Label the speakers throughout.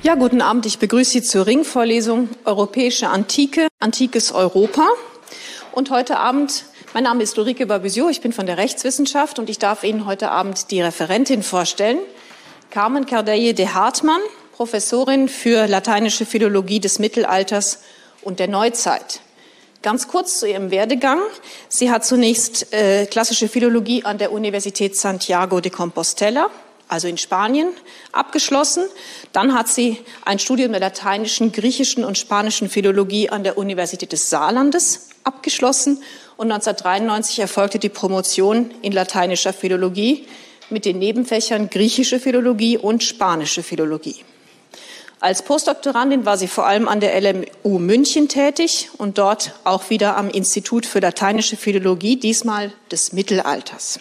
Speaker 1: Ja, guten Abend. Ich begrüße Sie zur Ringvorlesung Europäische Antike, Antikes Europa. Und heute Abend, mein Name ist Ulrike Babusio, ich bin von der Rechtswissenschaft und ich darf Ihnen heute Abend die Referentin vorstellen, Carmen Cardelle de Hartmann, Professorin für lateinische Philologie des Mittelalters und der Neuzeit. Ganz kurz zu ihrem Werdegang. Sie hat zunächst klassische Philologie an der Universität Santiago de Compostela, also in Spanien, abgeschlossen. Dann hat sie ein Studium der lateinischen, griechischen und spanischen Philologie an der Universität des Saarlandes abgeschlossen und 1993 erfolgte die Promotion in lateinischer Philologie mit den Nebenfächern griechische Philologie und spanische Philologie. Als Postdoktorandin war sie vor allem an der LMU München tätig und dort auch wieder am Institut für lateinische Philologie, diesmal des Mittelalters.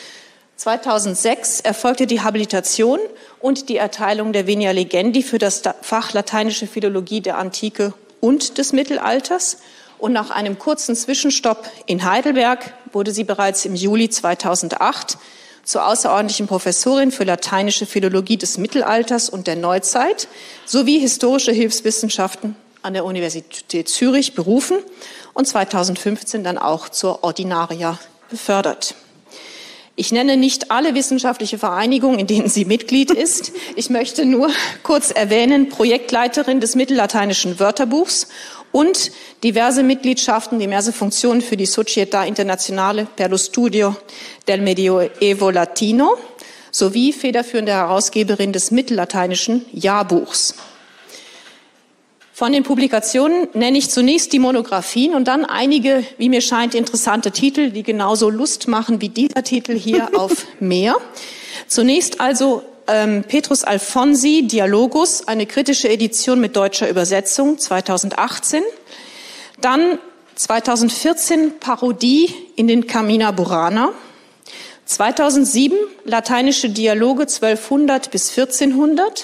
Speaker 1: 2006 erfolgte die Habilitation und die Erteilung der Venia Legendi für das Fach lateinische Philologie der Antike und des Mittelalters. Und nach einem kurzen Zwischenstopp in Heidelberg wurde sie bereits im Juli 2008 zur außerordentlichen Professorin für lateinische Philologie des Mittelalters und der Neuzeit sowie historische Hilfswissenschaften an der Universität Zürich berufen und 2015 dann auch zur Ordinaria befördert. Ich nenne nicht alle wissenschaftliche Vereinigungen, in denen sie Mitglied ist. Ich möchte nur kurz erwähnen, Projektleiterin des mittellateinischen Wörterbuchs und diverse Mitgliedschaften, diverse Funktionen für die Società Internazionale per lo Studio del Medioevo Latino sowie federführende Herausgeberin des mittellateinischen Jahrbuchs. Von den Publikationen nenne ich zunächst die Monographien und dann einige, wie mir scheint, interessante Titel, die genauso Lust machen wie dieser Titel hier auf mehr. Zunächst also Petrus Alfonsi, Dialogus, eine kritische Edition mit deutscher Übersetzung, 2018. Dann 2014 Parodie in den Carmina Burana. 2007 lateinische Dialoge 1200 bis 1400.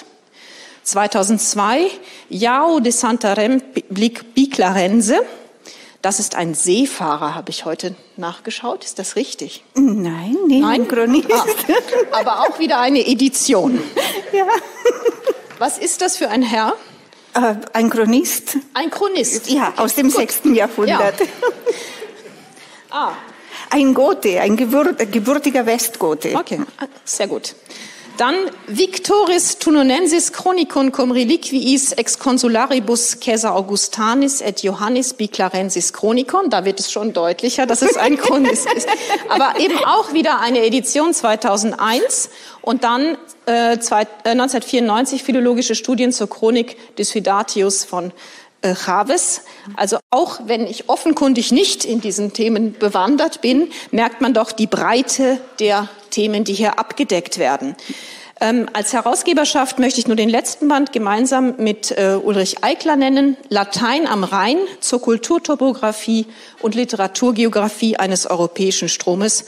Speaker 1: 2002 João de Santarém Biclarense. Das ist ein Seefahrer, habe ich heute nachgeschaut. Ist das richtig?
Speaker 2: Nein,
Speaker 1: ein Chronist. Aber auch wieder eine Edition.
Speaker 2: Ja.
Speaker 1: Was ist das für ein Herr?
Speaker 2: Ein Chronist.
Speaker 1: Ein Chronist?
Speaker 2: Ja, aus dem 6. Jahrhundert.
Speaker 1: Ja.
Speaker 2: Ein Gote, ein gebürtiger Westgote.
Speaker 1: Okay, sehr gut. Dann Victoris Tunonensis Chronicon cum reliquiis ex consularibus Caesar Augustanis et Johannis Biclarensis Chronicon. Da wird es schon deutlicher, dass es ein Chronist ist. Aber eben auch wieder eine Edition 2001 und dann 1994 philologische Studien zur Chronik des Hydatius von Chaves. Also auch wenn ich offenkundig nicht in diesen Themen bewandert bin, merkt man doch die Breite der Themen, die hier abgedeckt werden. Als Herausgeberschaft möchte ich nur den letzten Band gemeinsam mit Ulrich Eickler nennen, Latein am Rhein zur Kulturtopographie und Literaturgeographie eines europäischen Stromes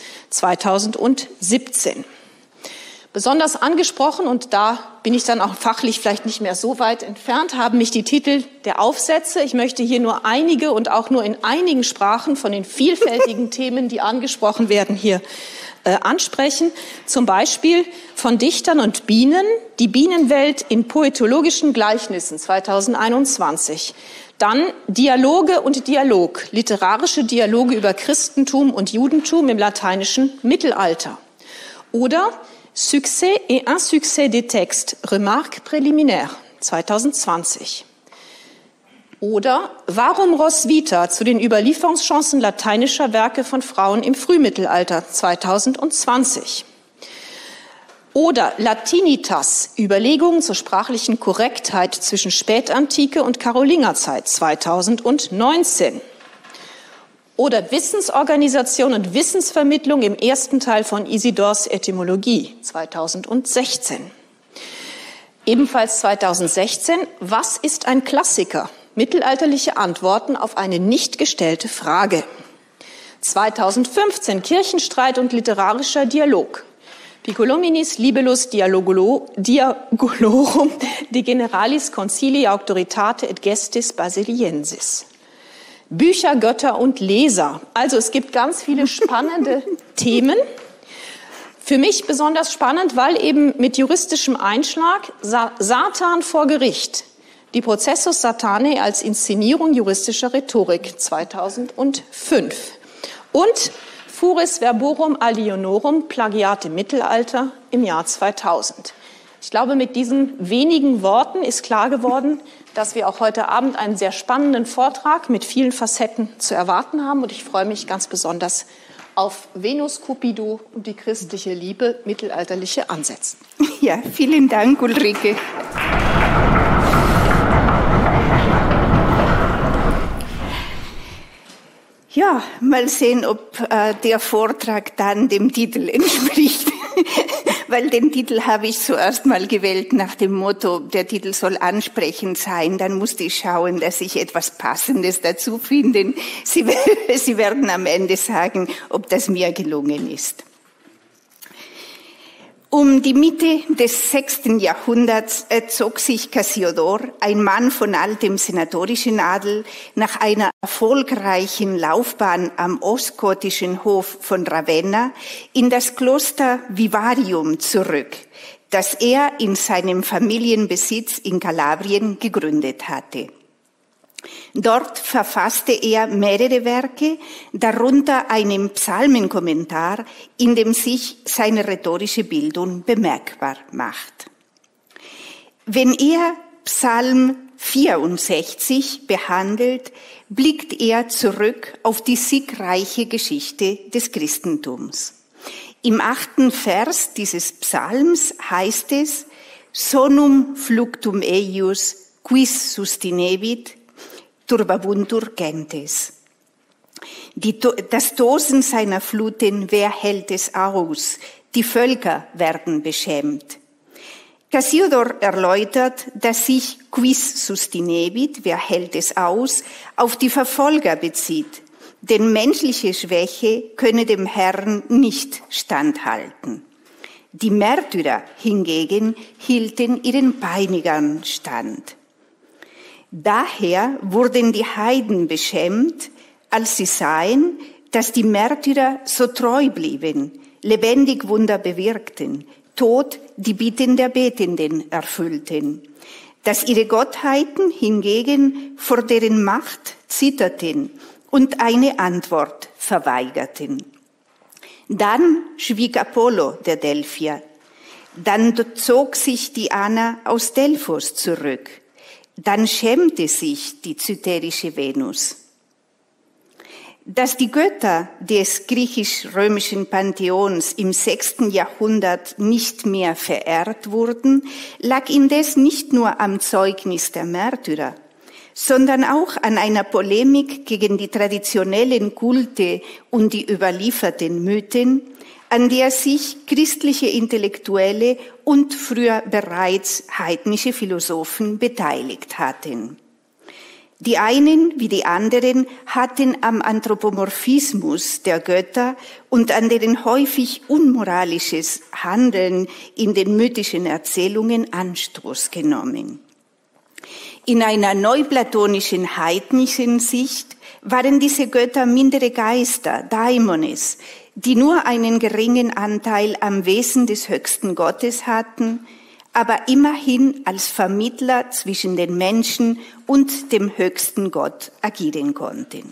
Speaker 1: 2017. Besonders angesprochen, und da bin ich dann auch fachlich vielleicht nicht mehr so weit entfernt, haben mich die Titel der Aufsätze. Ich möchte hier nur einige und auch nur in einigen Sprachen von den vielfältigen Themen, die angesprochen werden, hier ansprechen. Zum Beispiel von Dichtern und Bienen, die Bienenwelt in poetologischen Gleichnissen 2021. Dann Dialoge und Dialog, literarische Dialoge über Christentum und Judentum im lateinischen Mittelalter. Oder Succès et insuccès des textes, Remarque préliminaire, 2020. Oder Warum Roswitha zu den Überlieferungschancen lateinischer Werke von Frauen im Frühmittelalter, 2020. Oder Latinitas, Überlegungen zur sprachlichen Korrektheit zwischen Spätantike und Karolingerzeit, 2019. Oder Wissensorganisation und Wissensvermittlung im ersten Teil von Isidors Etymologie 2016. Ebenfalls 2016, was ist ein Klassiker? Mittelalterliche Antworten auf eine nicht gestellte Frage. 2015, Kirchenstreit und literarischer Dialog. Piccolominis libellus dialogorum de generalis concilia auctoritate et gestis basiliensis. Bücher, Götter und Leser. Also es gibt ganz viele spannende Themen. Für mich besonders spannend, weil eben mit juristischem Einschlag Satan vor Gericht, die Prozessus Satanae als Inszenierung juristischer Rhetorik 2005 und Furis Verborum Alionorum, Plagiat im Mittelalter im Jahr 2000. Ich glaube, mit diesen wenigen Worten ist klar geworden, dass wir auch heute Abend einen sehr spannenden Vortrag mit vielen Facetten zu erwarten haben. Und ich freue mich ganz besonders auf Venus Cupido und die christliche Liebe, mittelalterliche Ansätze.
Speaker 2: Ja, vielen Dank, Ulrike. Ja, mal sehen, ob der Vortrag dann dem Titel entspricht. Weil den Titel habe ich zuerst mal gewählt nach dem Motto, der Titel soll ansprechend sein. Dann musste ich schauen, dass ich etwas Passendes dazu finde. Sie werden am Ende sagen, ob das mir gelungen ist. Um die Mitte des 6. Jahrhunderts zog sich Cassiodor, ein Mann von altem senatorischen Adel, nach einer erfolgreichen Laufbahn am ostgotischen Hof von Ravenna in das Kloster Vivarium zurück, das er in seinem Familienbesitz in Kalabrien gegründet hatte. Dort verfasste er mehrere Werke, darunter einen Psalmenkommentar, in dem sich seine rhetorische Bildung bemerkbar macht. Wenn er Psalm 64 behandelt, blickt er zurück auf die siegreiche Geschichte des Christentums. Im 8. Vers dieses Psalms heißt es: Sonum fluctum eius, quis sustinebit, turbabuntur gentes. Das Tosen seiner Fluten, wer hält es aus? Die Völker werden beschämt. Cassiodor erläutert, dass sich quis sustinebit, wer hält es aus, auf die Verfolger bezieht. Denn menschliche Schwäche könne dem Herrn nicht standhalten. Die Märtyrer hingegen hielten ihren Peinigern stand. Daher wurden die Heiden beschämt, als sie sahen, dass die Märtyrer so treu blieben, lebendig Wunder bewirkten, Tod die Bitten der Betenden erfüllten, dass ihre Gottheiten hingegen vor deren Macht zitterten und eine Antwort verweigerten. Dann schwieg Apollo, der Delphier. Dann zog sich Diana aus Delphos zurück. Dann schämte sich die zytherische Venus. Dass die Götter des griechisch-römischen Pantheons im 6. Jahrhundert nicht mehr verehrt wurden, lag indes nicht nur am Zeugnis der Märtyrer, sondern auch an einer Polemik gegen die traditionellen Kulte und die überlieferten Mythen, an der sich christliche Intellektuelle und früher bereits heidnische Philosophen beteiligt hatten. Die einen wie die anderen hatten am Anthropomorphismus der Götter und an deren häufig unmoralisches Handeln in den mythischen Erzählungen Anstoß genommen. In einer neuplatonischen heidnischen Sicht waren diese Götter mindere Geister, Daimones, die nur einen geringen Anteil am Wesen des höchsten Gottes hatten, aber immerhin als Vermittler zwischen den Menschen und dem höchsten Gott agieren konnten.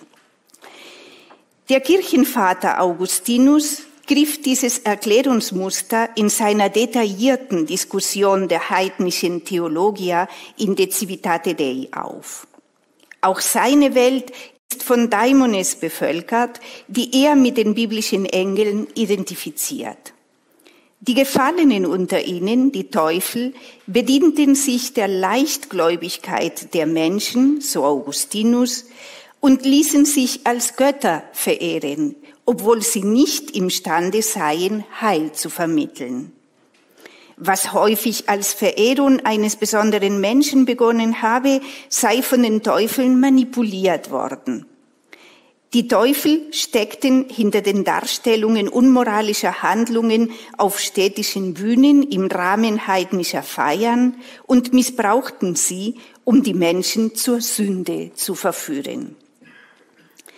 Speaker 2: Der Kirchenvater Augustinus griff dieses Erklärungsmuster in seiner detaillierten Diskussion der heidnischen Theologia in De Civitate Dei auf. Auch seine Welt ist von Daimones bevölkert, die er mit den biblischen Engeln identifiziert. Die Gefallenen unter ihnen, die Teufel, bedienten sich der Leichtgläubigkeit der Menschen, so Augustinus, und ließen sich als Götter verehren, obwohl sie nicht imstande seien, Heil zu vermitteln. Was häufig als Verehrung eines besonderen Menschen begonnen habe, sei von den Teufeln manipuliert worden. Die Teufel steckten hinter den Darstellungen unmoralischer Handlungen auf städtischen Bühnen im Rahmen heidnischer Feiern und missbrauchten sie, um die Menschen zur Sünde zu verführen.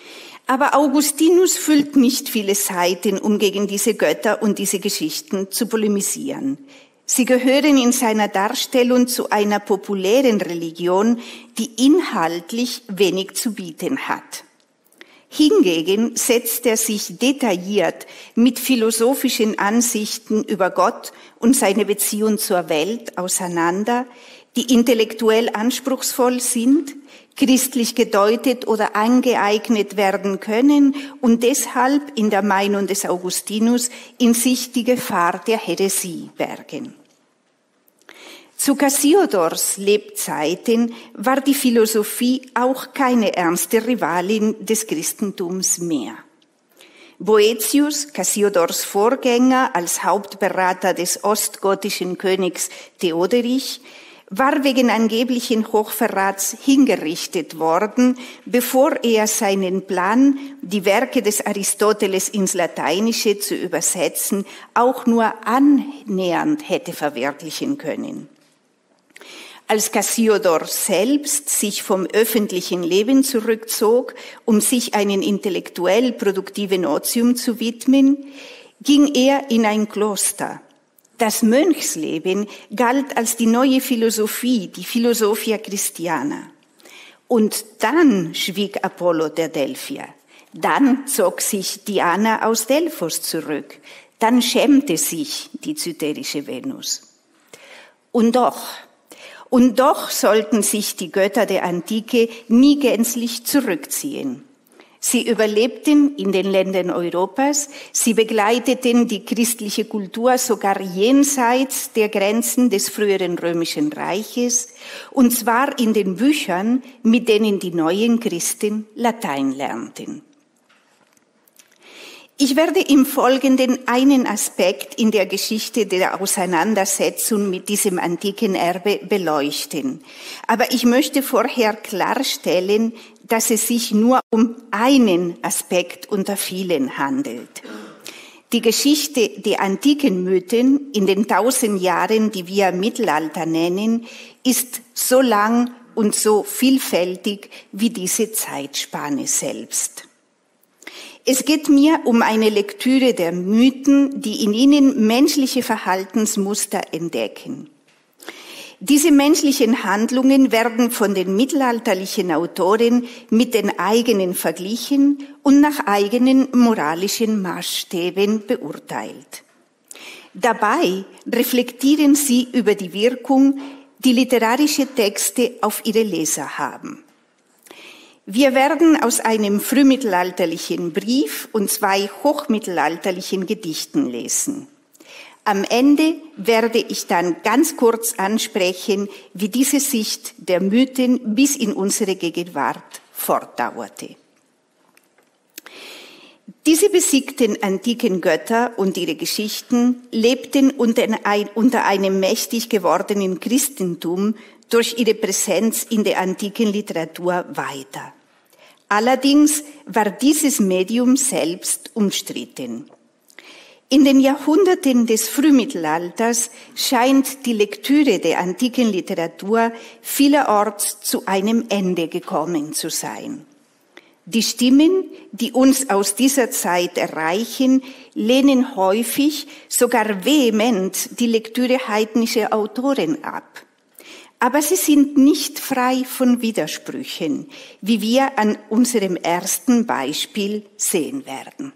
Speaker 2: Aber Augustinus füllt nicht viele Seiten, um gegen diese Götter und diese Geschichten zu polemisieren. Sie gehören in seiner Darstellung zu einer populären Religion, die inhaltlich wenig zu bieten hat. Hingegen setzt er sich detailliert mit philosophischen Ansichten über Gott und seine Beziehung zur Welt auseinander, die intellektuell anspruchsvoll sind, christlich gedeutet oder angeeignet werden können und deshalb in der Meinung des Augustinus in sich die Gefahr der Häresie bergen. Zu Cassiodors Lebzeiten war die Philosophie auch keine ernste Rivalin des Christentums mehr. Boëthius, Cassiodors Vorgänger als Hauptberater des ostgotischen Königs Theoderich, war wegen angeblichen Hochverrats hingerichtet worden, bevor er seinen Plan, die Werke des Aristoteles ins Lateinische zu übersetzen, auch nur annähernd hätte verwirklichen können. Als Cassiodor selbst sich vom öffentlichen Leben zurückzog, um sich einem intellektuell produktiven Otium zu widmen, ging er in ein Kloster. Das Mönchsleben galt als die neue Philosophie, die Philosophia Christiana. Und dann schwieg Apollo der Delphier. Dann zog sich Diana aus Delphos zurück. Dann schämte sich die zytherische Venus. Und doch sollten sich die Götter der Antike nie gänzlich zurückziehen. Sie überlebten in den Ländern Europas, sie begleiteten die christliche Kultur sogar jenseits der Grenzen des früheren Römischen Reiches, und zwar in den Büchern, mit denen die neuen Christen Latein lernten. Ich werde im Folgenden einen Aspekt in der Geschichte der Auseinandersetzung mit diesem antiken Erbe beleuchten. Aber ich möchte vorher klarstellen, dass es sich nur um einen Aspekt unter vielen handelt. Die Geschichte der antiken Mythen in den 1000 Jahren, die wir Mittelalter nennen, ist so lang und so vielfältig wie diese Zeitspanne selbst. Es geht mir um eine Lektüre der Mythen, die in ihnen menschliche Verhaltensmuster entdecken. Diese menschlichen Handlungen werden von den mittelalterlichen Autoren mit den eigenen verglichen und nach eigenen moralischen Maßstäben beurteilt. Dabei reflektieren sie über die Wirkung, die literarische Texte auf ihre Leser haben. Wir werden aus einem frühmittelalterlichen Brief und 2 hochmittelalterlichen Gedichten lesen. Am Ende werde ich dann ganz kurz ansprechen, wie diese Sicht der Mythen bis in unsere Gegenwart fortdauerte. Diese besiegten antiken Götter und ihre Geschichten lebten unter einem mächtig gewordenen Christentum durch ihre Präsenz in der antiken Literatur weiter. Allerdings war dieses Medium selbst umstritten. In den Jahrhunderten des Frühmittelalters scheint die Lektüre der antiken Literatur vielerorts zu einem Ende gekommen zu sein. Die Stimmen, die uns aus dieser Zeit erreichen, lehnen häufig, sogar vehement, die Lektüre heidnischer Autoren ab. Aber sie sind nicht frei von Widersprüchen, wie wir an unserem ersten Beispiel sehen werden.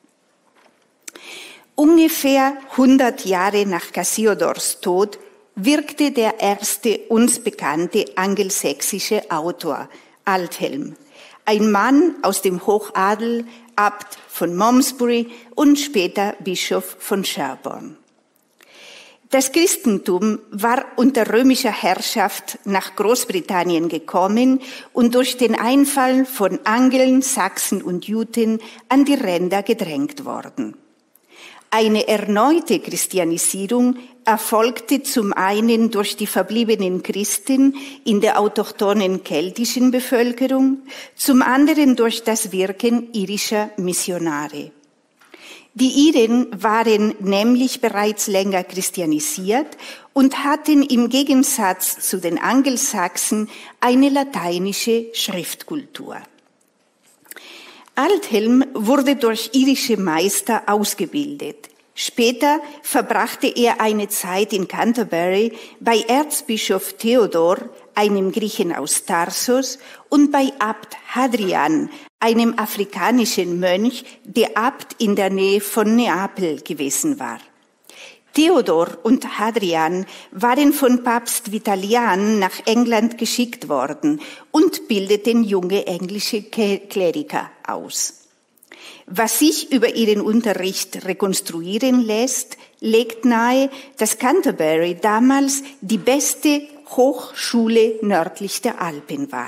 Speaker 2: Ungefähr 100 Jahre nach Cassiodors Tod wirkte der erste uns bekannte angelsächsische Autor, Aldhelm, ein Mann aus dem Hochadel, Abt von Malmesbury und später Bischof von Sherborne. Das Christentum war unter römischer Herrschaft nach Großbritannien gekommen und durch den Einfall von Angeln, Sachsen und Juten an die Ränder gedrängt worden. Eine erneute Christianisierung erfolgte zum einen durch die verbliebenen Christen in der autochthonen keltischen Bevölkerung, zum anderen durch das Wirken irischer Missionare. Die Iren waren nämlich bereits länger christianisiert und hatten im Gegensatz zu den Angelsachsen eine lateinische Schriftkultur. Althelm wurde durch irische Meister ausgebildet. Später verbrachte er eine Zeit in Canterbury bei Erzbischof Theodor, einem Griechen aus Tarsus, und bei Abt Hadrian, einem afrikanischen Mönch, der Abt in der Nähe von Neapel gewesen war. Theodor und Hadrian waren von Papst Vitalian nach England geschickt worden und bildeten junge englische Kleriker aus. Was sich über ihren Unterricht rekonstruieren lässt, legt nahe, dass Canterbury damals die beste Hochschule nördlich der Alpen war.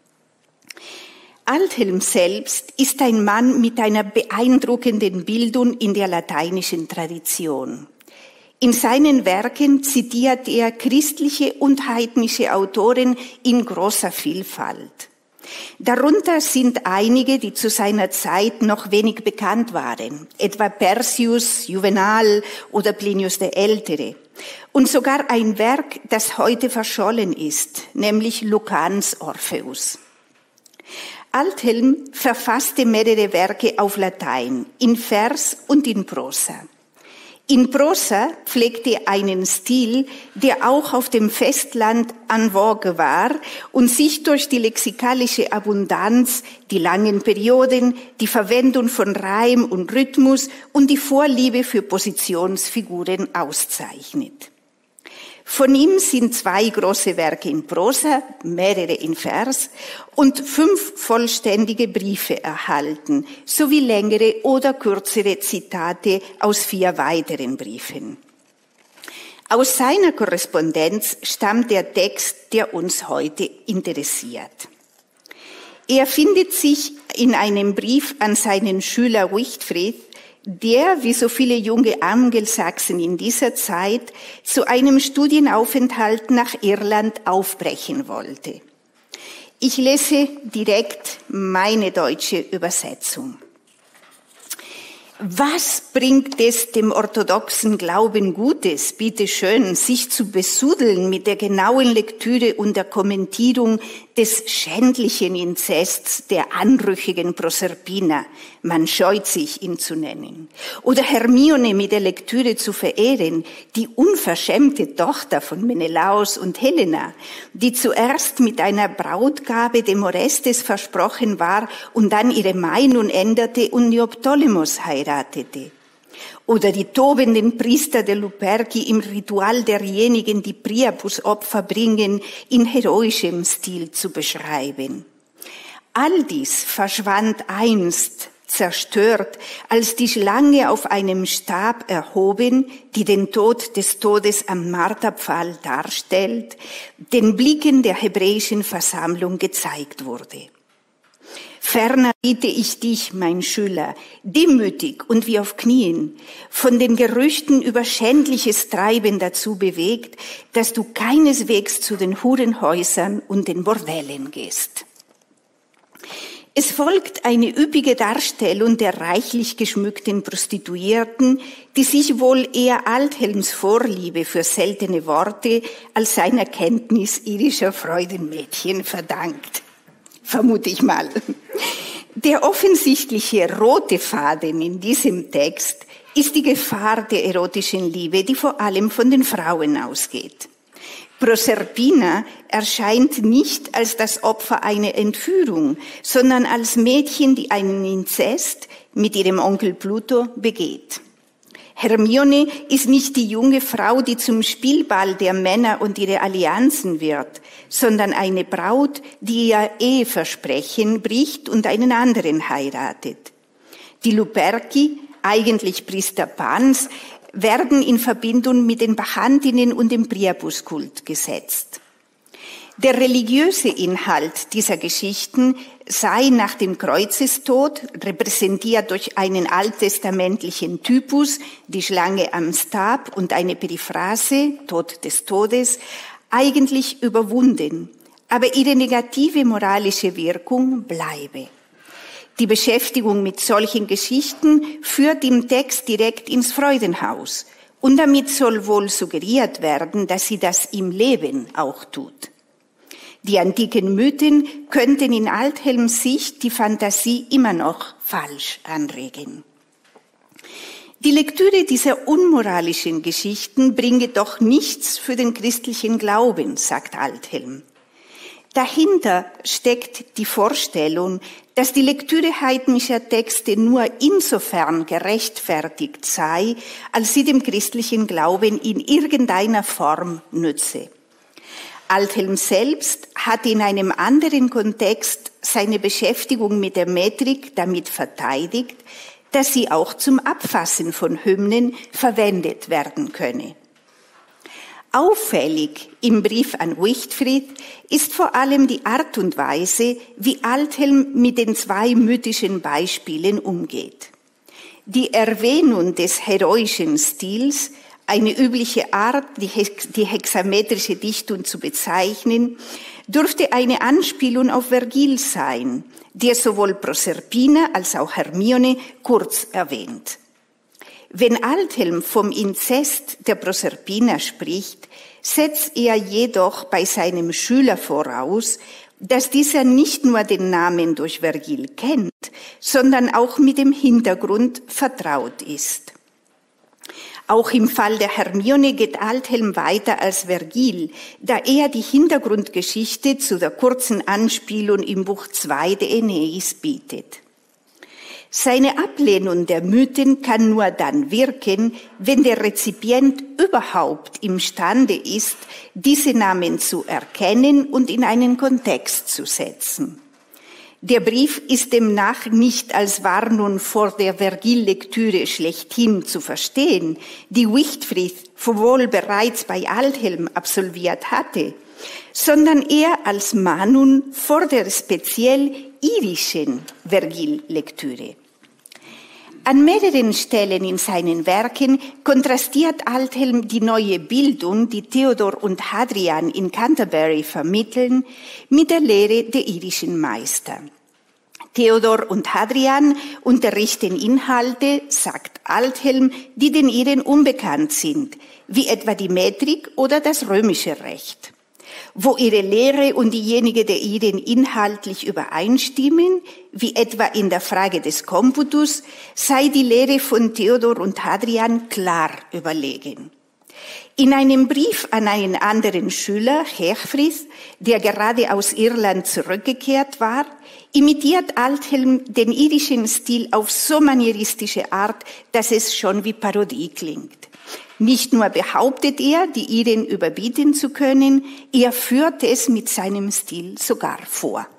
Speaker 2: Althelm selbst ist ein Mann mit einer beeindruckenden Bildung in der lateinischen Tradition. In seinen Werken zitiert er christliche und heidnische Autoren in großer Vielfalt. Darunter sind einige, die zu seiner Zeit noch wenig bekannt waren, etwa Persius, Juvenal oder Plinius der Ältere. Und sogar ein Werk, das heute verschollen ist, nämlich Lucans Orpheus. Althelm verfasste mehrere Werke auf Latein, in Vers und in Prosa. In Prosa pflegte er einen Stil, der auch auf dem Festland en vogue war und sich durch die lexikalische Abundanz, die langen Perioden, die Verwendung von Reim und Rhythmus und die Vorliebe für Positionsfiguren auszeichnet. Von ihm sind 2 große Werke in Prosa, mehrere in Vers und 5 vollständige Briefe erhalten, sowie längere oder kürzere Zitate aus 4 weiteren Briefen. Aus seiner Korrespondenz stammt der Text, der uns heute interessiert. Er findet sich in einem Brief an seinen Schüler Wichtfried, der, wie so viele junge Angelsachsen in dieser Zeit, zu einem Studienaufenthalt nach Irland aufbrechen wollte. Ich lese direkt meine deutsche Übersetzung. Was bringt es dem orthodoxen Glauben Gutes, bitteschön, sich zu besudeln mit der genauen Lektüre und der Kommentierung des schändlichen Inzests der anrüchigen Proserpina, man scheut sich, ihn zu nennen, oder Hermione mit der Lektüre zu verehren, die unverschämte Tochter von Menelaos und Helena, die zuerst mit einer Brautgabe dem Orestes versprochen war und dann ihre Meinung änderte und Neoptolemos heiratete. Oder die tobenden Priester der Luperci im Ritual derjenigen, die Priapus-Opfer bringen, in heroischem Stil zu beschreiben. All dies verschwand einst, zerstört, als die Schlange auf einem Stab erhoben, die den Tod des Todes am Marterpfahl darstellt, den Blicken der hebräischen Versammlung gezeigt wurde. Ferner bitte ich dich, mein Schüler, demütig und wie auf Knien, von den Gerüchten über schändliches Treiben dazu bewegt, dass du keineswegs zu den Hurenhäusern und den Bordellen gehst. Es folgt eine üppige Darstellung der reichlich geschmückten Prostituierten, die sich wohl eher Althelms Vorliebe für seltene Worte als seiner Kenntnis irischer Freudenmädchen verdankt. Vermute ich mal. Der offensichtliche rote Faden in diesem Text ist die Gefahr der erotischen Liebe, die vor allem von den Frauen ausgeht. Proserpina erscheint nicht als das Opfer einer Entführung, sondern als Mädchen, die einen Inzest mit ihrem Onkel Pluto begeht. Hermione ist nicht die junge Frau, die zum Spielball der Männer und ihre Allianzen wird, sondern eine Braut, die ihr Eheversprechen bricht und einen anderen heiratet. Die Luperci, eigentlich Priester Pans, werden in Verbindung mit den Bacchantinnen und dem Priapuskult gesetzt. Der religiöse Inhalt dieser Geschichten sei nach dem Kreuzestod, repräsentiert durch einen alttestamentlichen Typus, die Schlange am Stab und eine Periphrase, Tod des Todes, eigentlich überwunden, aber ihre negative moralische Wirkung bleibe. Die Beschäftigung mit solchen Geschichten führt im Text direkt ins Freudenhaus und damit soll wohl suggeriert werden, dass sie das im Leben auch tut. Die antiken Mythen könnten in Althelms Sicht die Fantasie immer noch falsch anregen. Die Lektüre dieser unmoralischen Geschichten bringe doch nichts für den christlichen Glauben, sagt Althelm. Dahinter steckt die Vorstellung, dass die Lektüre heidnischer Texte nur insofern gerechtfertigt sei, als sie dem christlichen Glauben in irgendeiner Form nütze. Althelm selbst hat in einem anderen Kontext seine Beschäftigung mit der Metrik damit verteidigt, dass sie auch zum Abfassen von Hymnen verwendet werden könne. Auffällig im Brief an Wichtfried ist vor allem die Art und Weise, wie Althelm mit den zwei mythischen Beispielen umgeht. Die Erwähnung des heroischen Stils, eine übliche Art, die hexametrische Dichtung zu bezeichnen, dürfte eine Anspielung auf Vergil sein, der sowohl Proserpina als auch Hermione kurz erwähnt. Wenn Althelm vom Inzest der Proserpina spricht, setzt er jedoch bei seinem Schüler voraus, dass dieser nicht nur den Namen durch Vergil kennt, sondern auch mit dem Hintergrund vertraut ist. Auch im Fall der Hermione geht Althelm weiter als Vergil, da er die Hintergrundgeschichte zu der kurzen Anspielung im Buch 2 der Aeneis bietet. Seine Ablehnung der Mythen kann nur dann wirken, wenn der Rezipient überhaupt imstande ist, diese Namen zu erkennen und in einen Kontext zu setzen. Der Brief ist demnach nicht als Warnung vor der Vergil-Lektüre schlechthin zu verstehen, die Wichtfried wohl bereits bei Althelm absolviert hatte, sondern eher als Mahnung vor der speziell irischen Vergil-Lektüre. An mehreren Stellen in seinen Werken kontrastiert Althelm die neue Bildung, die Theodor und Hadrian in Canterbury vermitteln, mit der Lehre der irischen Meister. Theodor und Hadrian unterrichten Inhalte, sagt Althelm, die den Iren unbekannt sind, wie etwa die Metrik oder das römische Recht. Wo ihre Lehre und diejenige der Iren inhaltlich übereinstimmen, wie etwa in der Frage des Komputus, sei die Lehre von Theodor und Hadrian klar überlegen. In einem Brief an einen anderen Schüler, Hechfrith, der gerade aus Irland zurückgekehrt war, imitiert Althelm den irischen Stil auf so manieristische Art, dass es schon wie Parodie klingt. Nicht nur behauptet er, die Iren überbieten zu können, er führt es mit seinem Stil sogar vor.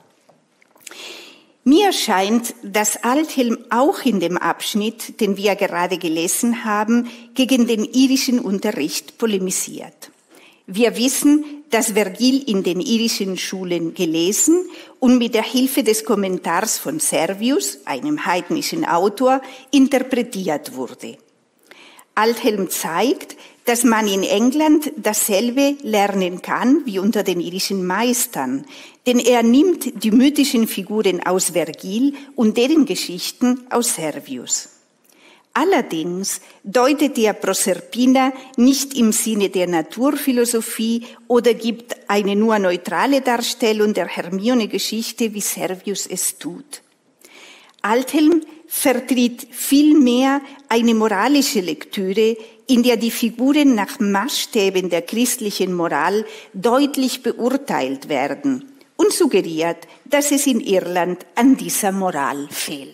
Speaker 2: Mir scheint, dass Althelm auch in dem Abschnitt, den wir gerade gelesen haben, gegen den irischen Unterricht polemisiert. Wir wissen, dass Vergil in den irischen Schulen gelesen und mit der Hilfe des Kommentars von Servius, einem heidnischen Autor, interpretiert wurde. Althelm zeigt, dass man in England dasselbe lernen kann wie unter den irischen Meistern, denn er nimmt die mythischen Figuren aus Vergil und deren Geschichten aus Servius. Allerdings deutet er Proserpina nicht im Sinne der Naturphilosophie oder gibt eine nur neutrale Darstellung der Hermione-Geschichte, wie Servius es tut. Althelm vertritt vielmehr eine moralische Lektüre, in der die Figuren nach Maßstäben der christlichen Moral deutlich beurteilt werden und suggeriert, dass es in Irland an dieser Moral fehlt.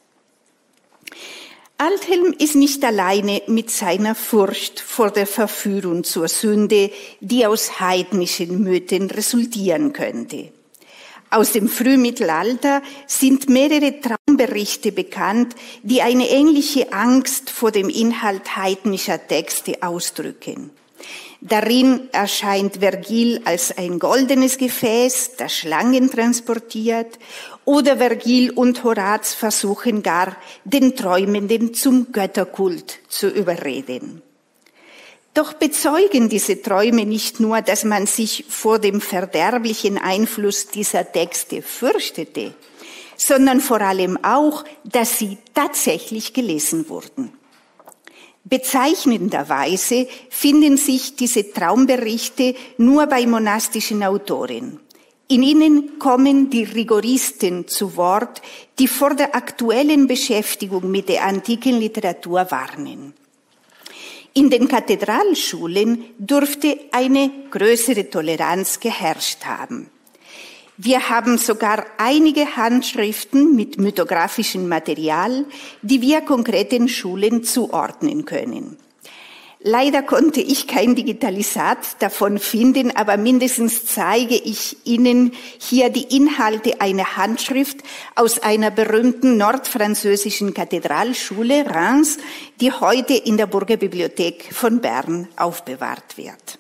Speaker 2: Althelm ist nicht alleine mit seiner Furcht vor der Verführung zur Sünde, die aus heidnischen Mythen resultieren könnte. Aus dem Frühmittelalter sind mehrere Traumberichte bekannt, die eine ähnliche Angst vor dem Inhalt heidnischer Texte ausdrücken. Darin erscheint Vergil als ein goldenes Gefäß, das Schlangen transportiert, oder Vergil und Horaz versuchen gar, den Träumenden zum Götterkult zu überreden. Doch bezeugen diese Träume nicht nur, dass man sich vor dem verderblichen Einfluss dieser Texte fürchtete, sondern vor allem auch, dass sie tatsächlich gelesen wurden. Bezeichnenderweise finden sich diese Traumberichte nur bei monastischen Autoren. In ihnen kommen die Rigoristen zu Wort, die vor der aktuellen Beschäftigung mit der antiken Literatur warnen. In den Kathedralschulen dürfte eine größere Toleranz geherrscht haben. Wir haben sogar einige Handschriften mit mythografischem Material, die wir konkreten Schulen zuordnen können. Leider konnte ich kein Digitalisat davon finden, aber mindestens zeige ich Ihnen hier die Inhalte einer Handschrift aus einer berühmten nordfranzösischen Kathedralschule, Reims, die heute in der Burgerbibliothek von Bern aufbewahrt wird.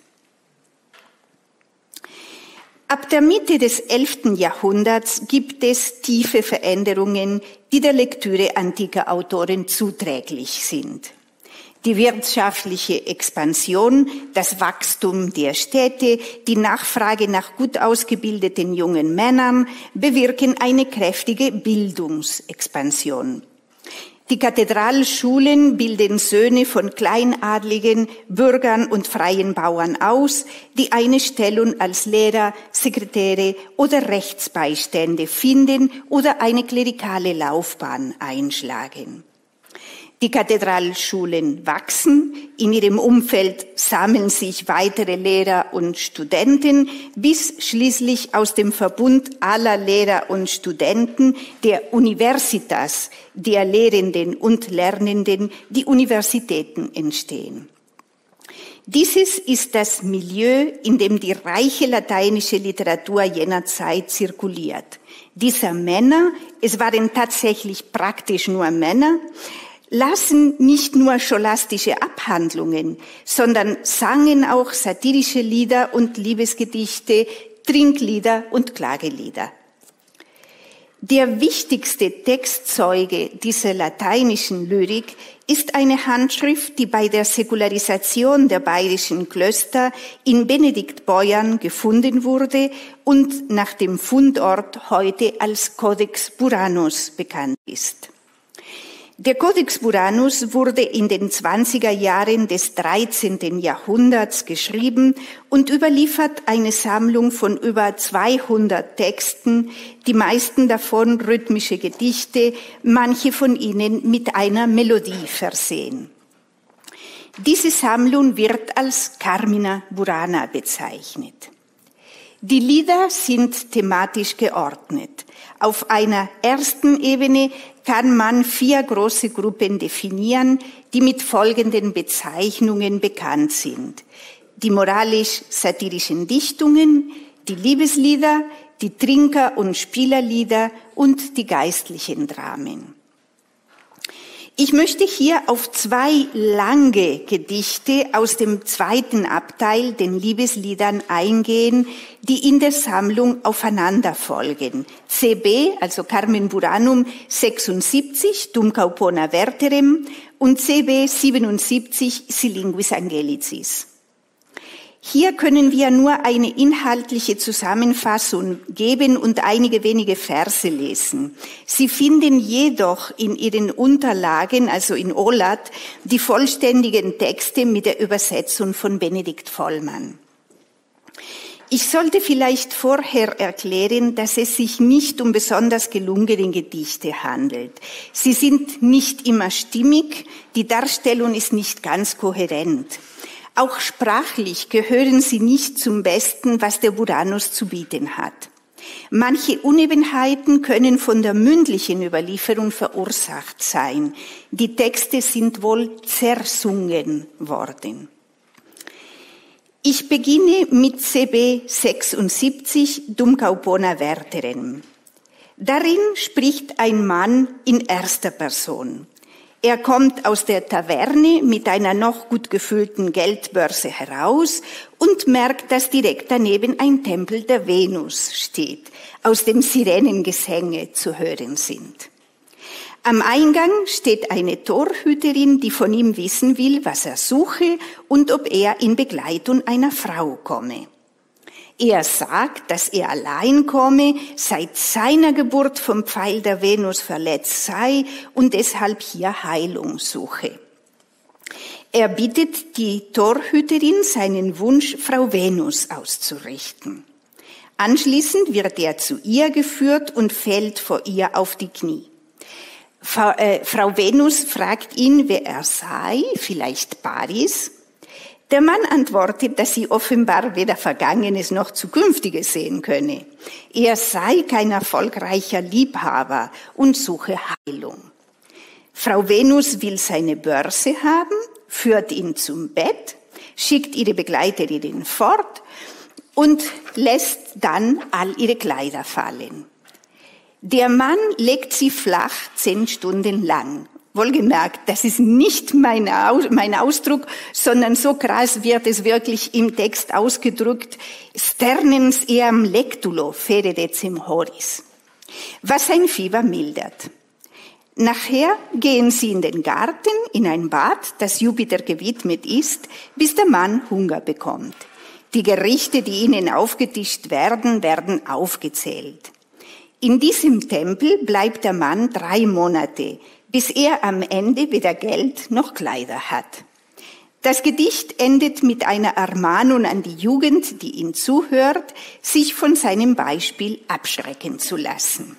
Speaker 2: Ab der Mitte des 11. Jahrhunderts gibt es tiefe Veränderungen, die der Lektüre antiker Autoren zuträglich sind. Die wirtschaftliche Expansion, das Wachstum der Städte, die Nachfrage nach gut ausgebildeten jungen Männern bewirken eine kräftige Bildungsexpansion. Die Kathedralschulen bilden Söhne von Kleinadligen, Bürgern und freien Bauern aus, die eine Stellung als Lehrer, Sekretäre oder Rechtsbeistände finden oder eine klerikale Laufbahn einschlagen. Die Kathedralschulen wachsen, in ihrem Umfeld sammeln sich weitere Lehrer und Studenten, bis schließlich aus dem Verbund aller Lehrer und Studenten, der Universitas, der Lehrenden und Lernenden, die Universitäten entstehen. Dieses ist das Milieu, in dem die reiche lateinische Literatur jener Zeit zirkuliert. Diese Männer, es waren tatsächlich praktisch nur Männer, lasen nicht nur scholastische Abhandlungen, sondern sangen auch satirische Lieder und Liebesgedichte, Trinklieder und Klagelieder. Der wichtigste Textzeuge dieser lateinischen Lyrik ist eine Handschrift, die bei der Säkularisation der bayerischen Klöster in Benediktbeuern gefunden wurde und nach dem Fundort heute als Codex Buranus bekannt ist. Der Codex Buranus wurde in den 20er Jahren des 13. Jahrhunderts geschrieben und überliefert eine Sammlung von über 200 Texten, die meisten davon rhythmische Gedichte, manche von ihnen mit einer Melodie versehen. Diese Sammlung wird als Carmina Burana bezeichnet. Die Lieder sind thematisch geordnet. Auf einer ersten Ebene kann man 4 große Gruppen definieren, die mit folgenden Bezeichnungen bekannt sind: die moralisch-satirischen Dichtungen, die Liebeslieder, die Trinker- und Spielerlieder und die geistlichen Dramen. Ich möchte hier auf 2 lange Gedichte aus dem 2. Abteil, den Liebesliedern, eingehen, die in der Sammlung aufeinander folgen. CB, also Carmen Buranum 76, Dum Caupona Verterem, und CB 77, Si Linguis Angelicis. Hier können wir nur eine inhaltliche Zusammenfassung geben und einige wenige Verse lesen. Sie finden jedoch in Ihren Unterlagen, also in OLAT, die vollständigen Texte mit der Übersetzung von Benedikt Vollmann. Ich sollte vielleicht vorher erklären, dass es sich nicht um besonders gelungene Gedichte handelt. Sie sind nicht immer stimmig, die Darstellung ist nicht ganz kohärent. Auch sprachlich gehören sie nicht zum Besten, was der Buranus zu bieten hat. Manche Unebenheiten können von der mündlichen Überlieferung verursacht sein. Die Texte sind wohl zersungen worden. Ich beginne mit CB 76, Dum Caupona Verterem. Darin spricht ein Mann in erster Person. Er kommt aus der Taverne mit einer noch gut gefüllten Geldbörse heraus und merkt, dass direkt daneben ein Tempel der Venus steht, aus dem Sirenengesänge zu hören sind. Am Eingang steht eine Torhüterin, die von ihm wissen will, was er suche und ob er in Begleitung einer Frau komme. Er sagt, dass er allein komme, seit seiner Geburt vom Pfeil der Venus verletzt sei und deshalb hier Heilung suche. Er bittet die Torhüterin, seinen Wunsch Frau Venus auszurichten. Anschließend wird er zu ihr geführt und fällt vor ihr auf die Knie. Frau Venus fragt ihn, wer er sei, vielleicht Paris. Der Mann antwortet, dass sie offenbar weder Vergangenes noch Zukünftiges sehen könne. Er sei kein erfolgreicher Liebhaber und suche Heilung. Frau Venus will seine Börse haben, führt ihn zum Bett, schickt ihre Begleiterinnen fort und lässt dann all ihre Kleider fallen. Der Mann legt sie flach 10 Stunden lang. Wohlgemerkt, das ist nicht mein Ausdruck, sondern so krass wird es wirklich im Text ausgedrückt. Sternens eam lectulo fere decim horis. Was sein Fieber mildert. Nachher gehen sie in den Garten, in ein Bad, das Jupiter gewidmet ist, bis der Mann Hunger bekommt. Die Gerichte, die ihnen aufgetischt werden, werden aufgezählt. In diesem Tempel bleibt der Mann 3 Monate, bis er am Ende weder Geld noch Kleider hat. Das Gedicht endet mit einer Ermahnung an die Jugend, die ihm zuhört, sich von seinem Beispiel abschrecken zu lassen.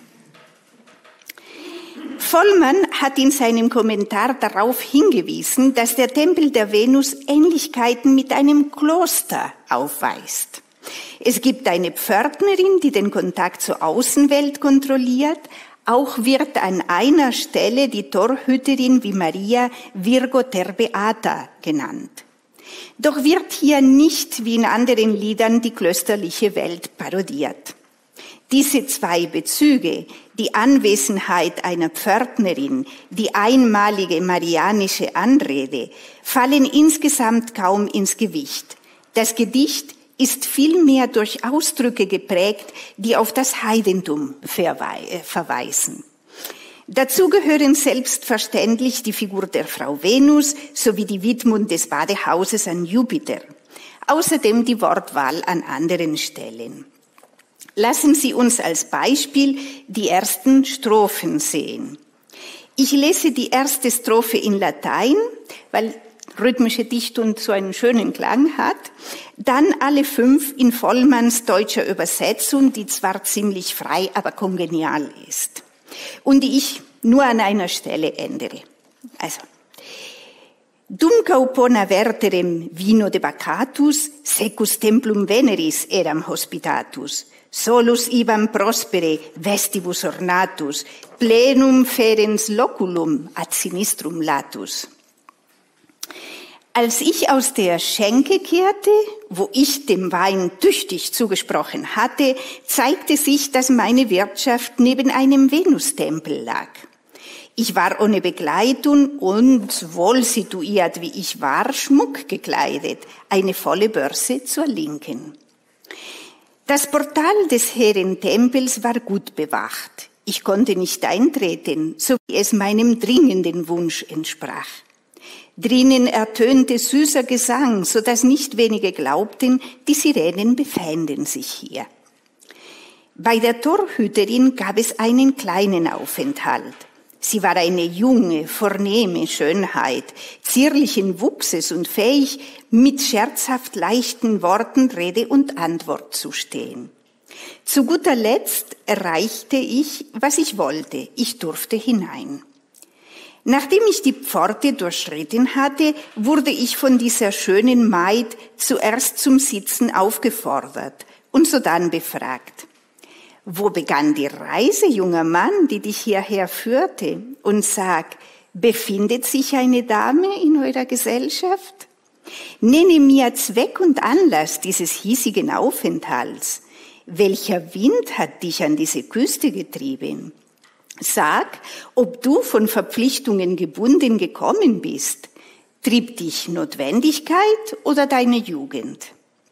Speaker 2: Vollmann hat in seinem Kommentar darauf hingewiesen, dass der Tempel der Venus Ähnlichkeiten mit einem Kloster aufweist. Es gibt eine Pförtnerin, die den Kontakt zur Außenwelt kontrolliert. Auch wird an einer Stelle die Torhüterin wie Maria Virgo ter Beata genannt. Doch wird hier nicht wie in anderen Liedern die klösterliche Welt parodiert. Diese 2 Bezüge, die Anwesenheit einer Pförtnerin, die einmalige marianische Anrede, fallen insgesamt kaum ins Gewicht. Das Gedicht ist vielmehr durch Ausdrücke geprägt, die auf das Heidentum verweisen. Dazu gehören selbstverständlich die Figur der Frau Venus sowie die Widmung des Badehauses an Jupiter. Außerdem die Wortwahl an anderen Stellen. Lassen Sie uns als Beispiel die ersten Strophen sehen. Ich lese die erste Strophe in Latein, weil rhythmische Dichtung so einen schönen Klang hat. Dann alle 5 in Vollmanns deutscher Übersetzung, die zwar ziemlich frei, aber kongenial ist. Und die ich nur an einer Stelle ändere. Also. Dum caupona verterem vino de Bacchatus, secus templum Veneris eram hospitatus. Solus ibam prospere vestibus ornatus, plenum ferens loculum ad sinistrum latus. Als ich aus der Schenke kehrte, wo ich dem Wein tüchtig zugesprochen hatte, zeigte sich, dass meine Wirtschaft neben einem Venustempel lag. Ich war ohne Begleitung und, wohl situiert wie ich war, Schmuck gekleidet, eine volle Börse zur Linken. Das Portal des Herrentempels war gut bewacht. Ich konnte nicht eintreten, so wie es meinem dringenden Wunsch entsprach. Drinnen ertönte süßer Gesang, so dass nicht wenige glaubten, die Sirenen befänden sich hier. Bei der Torhüterin gab es einen kleinen Aufenthalt. Sie war eine junge, vornehme Schönheit, zierlichen Wuchses und fähig, mit scherzhaft leichten Worten Rede und Antwort zu stehen. Zu guter Letzt erreichte ich, was ich wollte. Ich durfte hinein. Nachdem ich die Pforte durchschritten hatte, wurde ich von dieser schönen Maid zuerst zum Sitzen aufgefordert und sodann befragt. Wo begann die Reise, junger Mann, die dich hierher führte? Und sag, befindet sich eine Dame in eurer Gesellschaft? Nenne mir Zweck und Anlass dieses hiesigen Aufenthalts. Welcher Wind hat dich an diese Küste getrieben? Sag, ob du von Verpflichtungen gebunden gekommen bist. Trieb dich Notwendigkeit oder deine Jugend?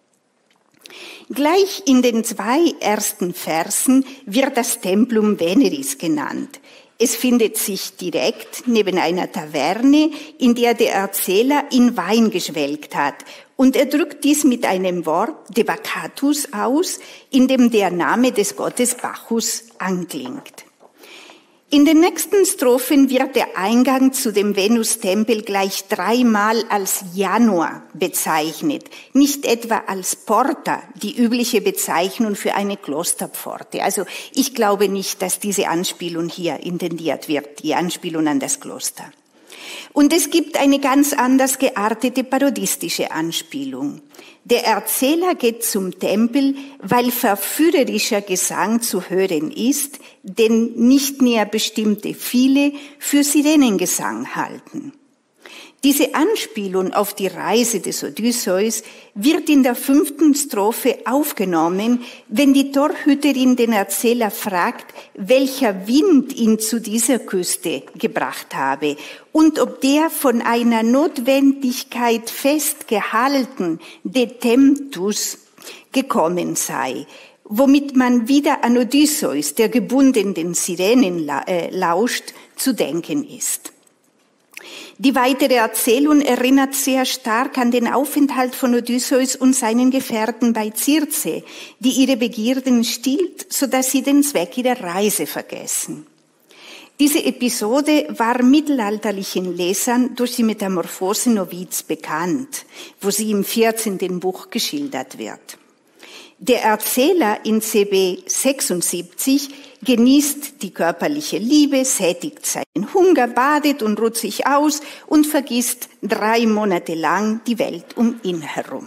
Speaker 2: Gleich in den 2 ersten Versen wird das Templum Veneris genannt. Es findet sich direkt neben einer Taverne, in der der Erzähler in Wein geschwelgt hat. Und er drückt dies mit einem Wort, de Bacchatus, aus, in dem der Name des Gottes Bacchus anklingt. In den nächsten Strophen wird der Eingang zu dem Venustempel gleich 3-mal als Januar bezeichnet, nicht etwa als Porta, die übliche Bezeichnung für eine Klosterpforte. Also ich glaube nicht, dass diese Anspielung hier intendiert wird, die Anspielung an das Kloster. Und es gibt eine ganz anders geartete parodistische Anspielung. Der Erzähler geht zum Tempel, weil verführerischer Gesang zu hören ist, den nicht näher bestimmte viele für Sirenengesang halten. Diese Anspielung auf die Reise des Odysseus wird in der 5. Strophe aufgenommen, wenn die Torhüterin den Erzähler fragt, welcher Wind ihn zu dieser Küste gebracht habe und ob der von einer Notwendigkeit festgehalten de temptus gekommen sei, womit man wieder an Odysseus, der gebunden den Sirenen lauscht, zu denken ist. Die weitere Erzählung erinnert sehr stark an den Aufenthalt von Odysseus und seinen Gefährten bei Circe, die ihre Begierden stillt, sodass sie den Zweck ihrer Reise vergessen. Diese Episode war mittelalterlichen Lesern durch die Metamorphose Novids bekannt, wo sie im 14. Buch geschildert wird. Der Erzähler in CB 76 genießt die körperliche Liebe, sättigt seinen Hunger, badet und ruht sich aus und vergisst 3 Monate lang die Welt um ihn herum.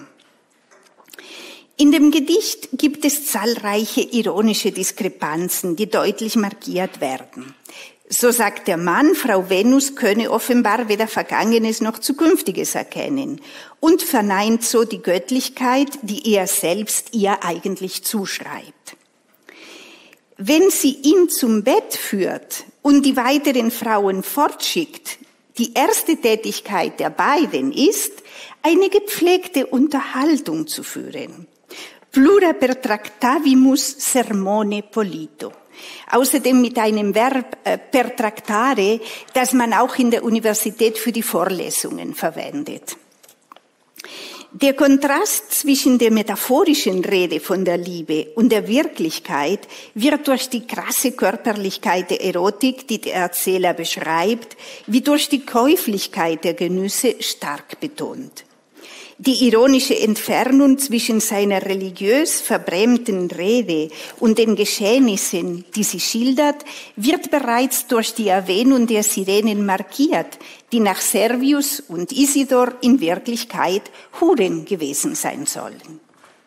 Speaker 2: In dem Gedicht gibt es zahlreiche ironische Diskrepanzen, die deutlich markiert werden. So sagt der Mann, Frau Venus könne offenbar weder Vergangenes noch Zukünftiges erkennen und verneint so die Göttlichkeit, die er selbst ihr eigentlich zuschreibt. Wenn sie ihn zum Bett führt und die weiteren Frauen fortschickt, die erste Tätigkeit der beiden ist, eine gepflegte Unterhaltung zu führen. Plura pertractavimus sermone polito. Außerdem mit einem Verb pertractare, das man auch in der Universität für die Vorlesungen verwendet. Der Kontrast zwischen der metaphorischen Rede von der Liebe und der Wirklichkeit wird durch die krasse Körperlichkeit der Erotik, die der Erzähler beschreibt, wie durch die Käuflichkeit der Genüsse stark betont. Die ironische Entfernung zwischen seiner religiös verbrämten Rede und den Geschehnissen, die sie schildert, wird bereits durch die Erwähnung der Sirenen markiert, die nach Servius und Isidor in Wirklichkeit Huren gewesen sein sollen.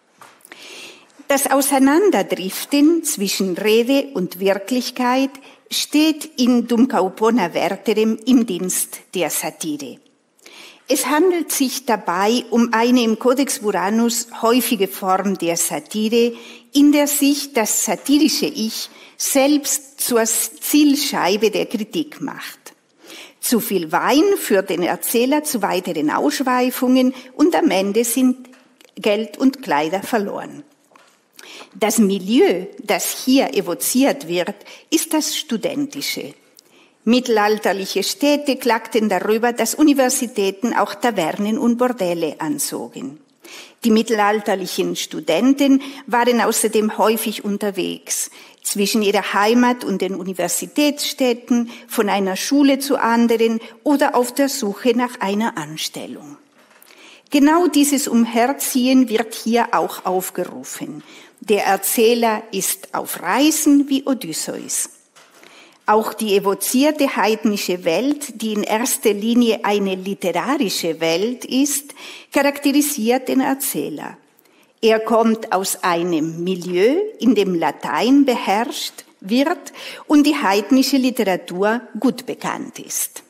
Speaker 2: Das Auseinanderdriften zwischen Rede und Wirklichkeit steht in Dum Caupona Verterem im Dienst der Satire. Es handelt sich dabei um eine im Codex Buranus häufige Form der Satire, in der sich das satirische Ich selbst zur Zielscheibe der Kritik macht. Zu viel Wein führt den Erzähler zu weiteren Ausschweifungen und am Ende sind Geld und Kleider verloren. Das Milieu, das hier evoziert wird, ist das studentische. Mittelalterliche Städte klagten darüber, dass Universitäten auch Tavernen und Bordelle anzogen. Die mittelalterlichen Studenten waren außerdem häufig unterwegs, zwischen ihrer Heimat und den Universitätsstädten, von einer Schule zu anderen oder auf der Suche nach einer Anstellung. Genau dieses Umherziehen wird hier auch aufgerufen. Der Erzähler ist auf Reisen wie Odysseus. Auch die evozierte heidnische Welt, die in erster Linie eine literarische Welt ist, charakterisiert den Erzähler. Er kommt aus einem Milieu, in dem Latein beherrscht wird und die heidnische Literatur gut bekannt ist.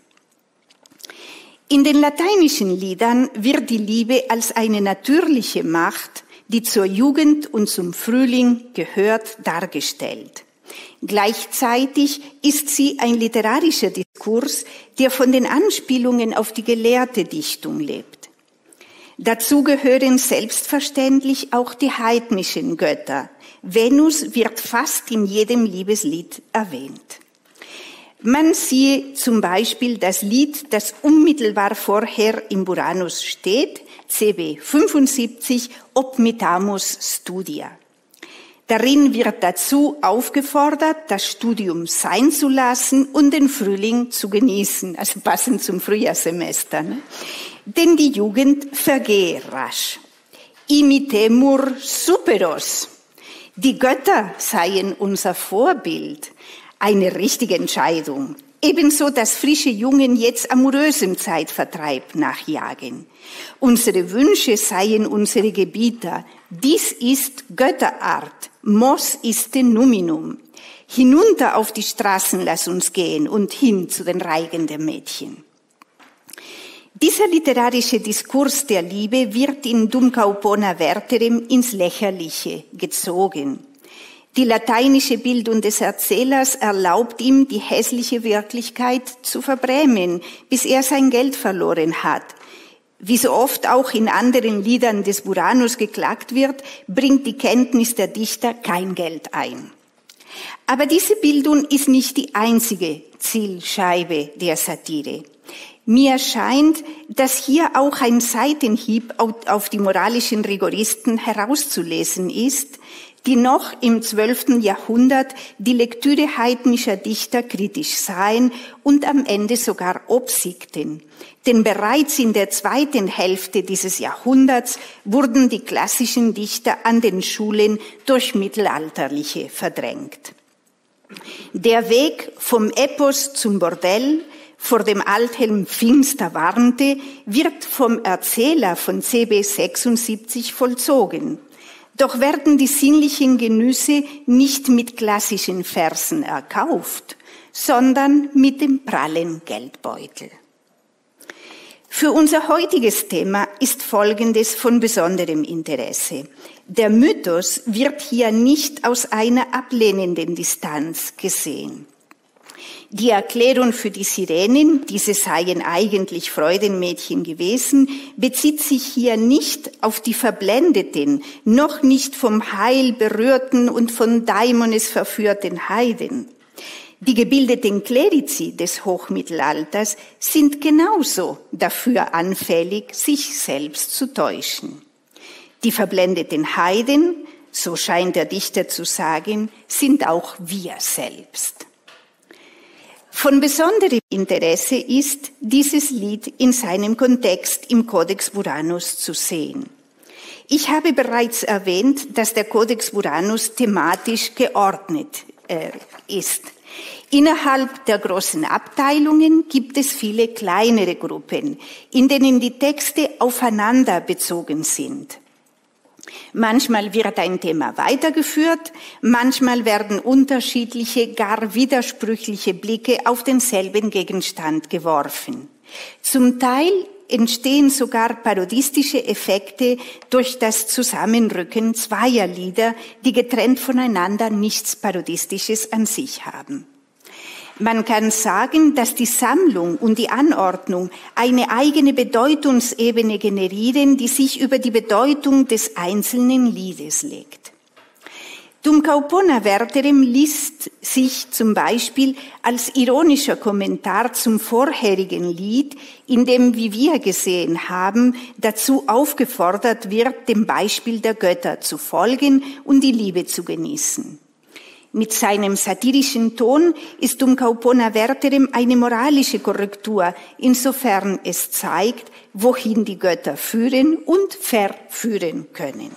Speaker 2: In den lateinischen Liedern wird die Liebe als eine natürliche Macht, die zur Jugend und zum Frühling gehört, dargestellt. Gleichzeitig ist sie ein literarischer Diskurs, der von den Anspielungen auf die gelehrte Dichtung lebt. Dazu gehören selbstverständlich auch die heidnischen Götter. Venus wird fast in jedem Liebeslied erwähnt. Man siehe zum Beispiel das Lied, das unmittelbar vorher im Buranus steht, CB 75, Opmitamus Studia. Darin wird dazu aufgefordert, das Studium sein zu lassen und den Frühling zu genießen, also passend zum Frühjahrssemester. Ne? Denn die Jugend vergehe rasch. Imitemur superos. Die Götter seien unser Vorbild. Eine richtige Entscheidung. Ebenso, dass frische Jungen jetzt amorösem Zeitvertreib nachjagen. Unsere Wünsche seien unsere Gebieter. Dies ist Götterart. Mos iste numinum. Hinunter auf die Straßen lass uns gehen und hin zu den Reigen der Mädchen. Dieser literarische Diskurs der Liebe wird in Dum Kaupona Verterem ins Lächerliche gezogen. Die lateinische Bildung des Erzählers erlaubt ihm, die hässliche Wirklichkeit zu verbrämen, bis er sein Geld verloren hat. Wie so oft auch in anderen Liedern des Buranus geklagt wird, bringt die Kenntnis der Dichter kein Geld ein. Aber diese Bildung ist nicht die einzige Zielscheibe der Satire. Mir scheint, dass hier auch ein Seitenhieb auf die moralischen Rigoristen herauszulesen ist, die noch im 12. Jahrhundert die Lektüre heidnischer Dichter kritisch sahen und am Ende sogar obsiegten. Denn bereits in der zweiten Hälfte dieses Jahrhunderts wurden die klassischen Dichter an den Schulen durch Mittelalterliche verdrängt. Der Weg vom Epos zum Bordell, vor dem Althelm finster warnte, wird vom Erzähler von CB 76 vollzogen. Doch werden die sinnlichen Genüsse nicht mit klassischen Versen erkauft, sondern mit dem prallen Geldbeutel. Für unser heutiges Thema ist Folgendes von besonderem Interesse. Der Mythos wird hier nicht aus einer ablehnenden Distanz gesehen. Die Erklärung für die Sirenen, diese seien eigentlich Freudenmädchen gewesen, bezieht sich hier nicht auf die verblendeten, noch nicht vom Heil berührten und von Daimones verführten Heiden. Die gebildeten Klerici des Hochmittelalters sind genauso dafür anfällig, sich selbst zu täuschen. Die verblendeten Heiden, so scheint der Dichter zu sagen, sind auch wir selbst. Von besonderem Interesse ist, dieses Lied in seinem Kontext im Codex Buranus zu sehen. Ich habe bereits erwähnt, dass der Codex Buranus thematisch geordnet ist. Innerhalb der großen Abteilungen gibt es viele kleinere Gruppen, in denen die Texte aufeinander bezogen sind. Manchmal wird ein Thema weitergeführt, manchmal werden unterschiedliche, gar widersprüchliche Blicke auf denselben Gegenstand geworfen. Zum Teil entstehen sogar parodistische Effekte durch das Zusammenrücken zweier Lieder, die getrennt voneinander nichts Parodistisches an sich haben. Man kann sagen, dass die Sammlung und die Anordnung eine eigene Bedeutungsebene generieren, die sich über die Bedeutung des einzelnen Liedes legt. Dum Kaupona Verterem liest sich zum Beispiel als ironischer Kommentar zum vorherigen Lied, in dem, wie wir gesehen haben, dazu aufgefordert wird, dem Beispiel der Götter zu folgen und die Liebe zu genießen. Mit seinem satirischen Ton ist Dum Kaupona Verterem eine moralische Korrektur, insofern es zeigt, wohin die Götter führen und verführen können.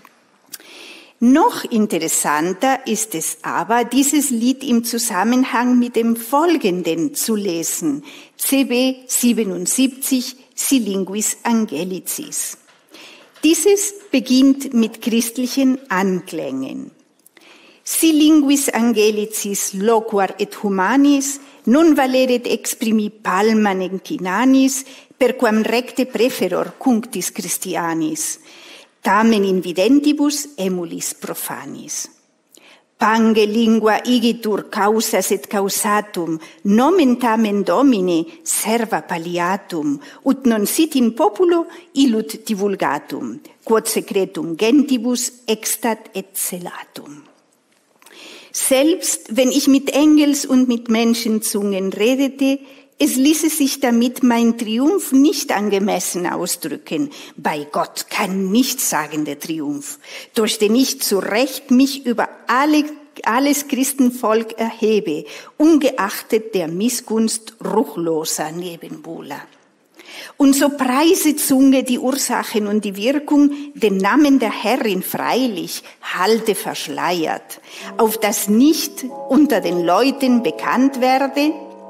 Speaker 2: Noch interessanter ist es aber, dieses Lied im Zusammenhang mit dem Folgenden zu lesen. CB 77, Si linguis angelicis. Dieses beginnt mit christlichen Anklängen. Si linguis angelicis loquar et humanis, non valeret exprimi palma nencinanis, perquam recte preferor cunctis Christianis, tamen invidentibus emulis profanis. Pange lingua igitur causas et causatum, nomen tamen domine serva palliatum, ut non sit in populo illut divulgatum, quod secretum gentibus extat et celatum. Selbst wenn ich mit Engels- und mit Menschenzungen redete, es ließe sich damit mein Triumph nicht angemessen ausdrücken. Bei Gott kann nichtssagender Triumph, durch den ich zu Recht mich über alles Christenvolk erhebe, ungeachtet der Missgunst ruchloser Nebenbuhler. Und so preise Zunge die Ursachen und die Wirkung, den Namen der Herrin freilich halte verschleiert, auf das nicht unter den Leuten bekannt werde,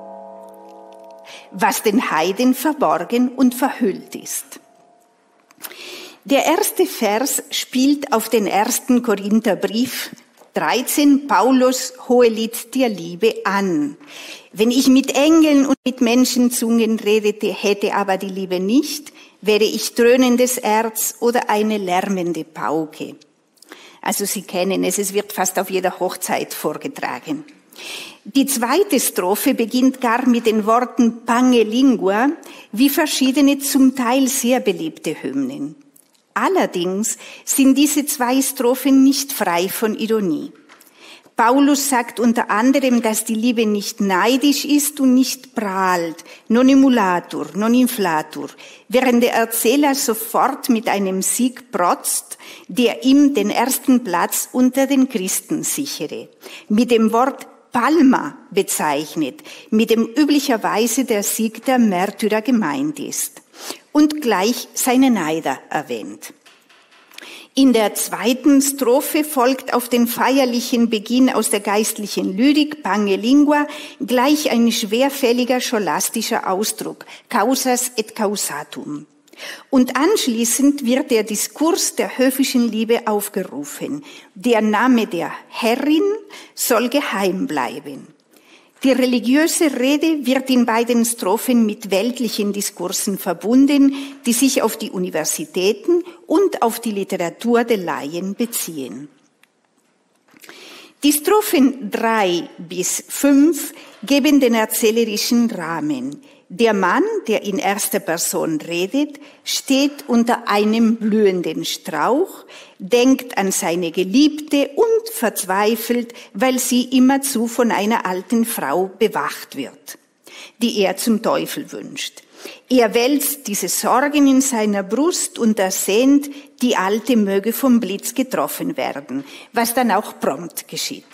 Speaker 2: was den Heiden verborgen und verhüllt ist. Der erste Vers spielt auf den 1. Korintherbrief 13, Paulus Hohelied der Liebe an. Wenn ich mit Engeln und mit Menschenzungen redete, hätte aber die Liebe nicht, wäre ich dröhnendes Erz oder eine lärmende Pauke. Also Sie kennen es, es wird fast auf jeder Hochzeit vorgetragen. Die zweite Strophe beginnt gar mit den Worten Pange Lingua, wie verschiedene zum Teil sehr beliebte Hymnen. Allerdings sind diese 2 Strophen nicht frei von Ironie. Paulus sagt unter anderem, dass die Liebe nicht neidisch ist und nicht prahlt, non emulatur, non inflatur, während der Erzähler sofort mit einem Sieg protzt, der ihm den ersten Platz unter den Christen sichere. Mit dem Wort Palma bezeichnet, mit dem üblicherweise der Sieg der Märtyrer gemeint ist. Und gleich seine Neider erwähnt. In der 2. Strophe folgt auf den feierlichen Beginn aus der geistlichen Lyrik Pange Lingua gleich ein schwerfälliger scholastischer Ausdruck, causas et causatum. Und anschließend wird der Diskurs der höfischen Liebe aufgerufen. Der Name der Herrin soll geheim bleiben. Die religiöse Rede wird in beiden Strophen mit weltlichen Diskursen verbunden, die sich auf die Universitäten und auf die Literatur der Laien beziehen. Die Strophen 3 bis 5 geben den erzählerischen Rahmen. Der Mann, der in erster Person redet, steht unter einem blühenden Strauch, denkt an seine Geliebte und verzweifelt, weil sie immerzu von einer alten Frau bewacht wird, die er zum Teufel wünscht. Er wälzt diese Sorgen in seiner Brust und ersehnt, die Alte möge vom Blitz getroffen werden, was dann auch prompt geschieht.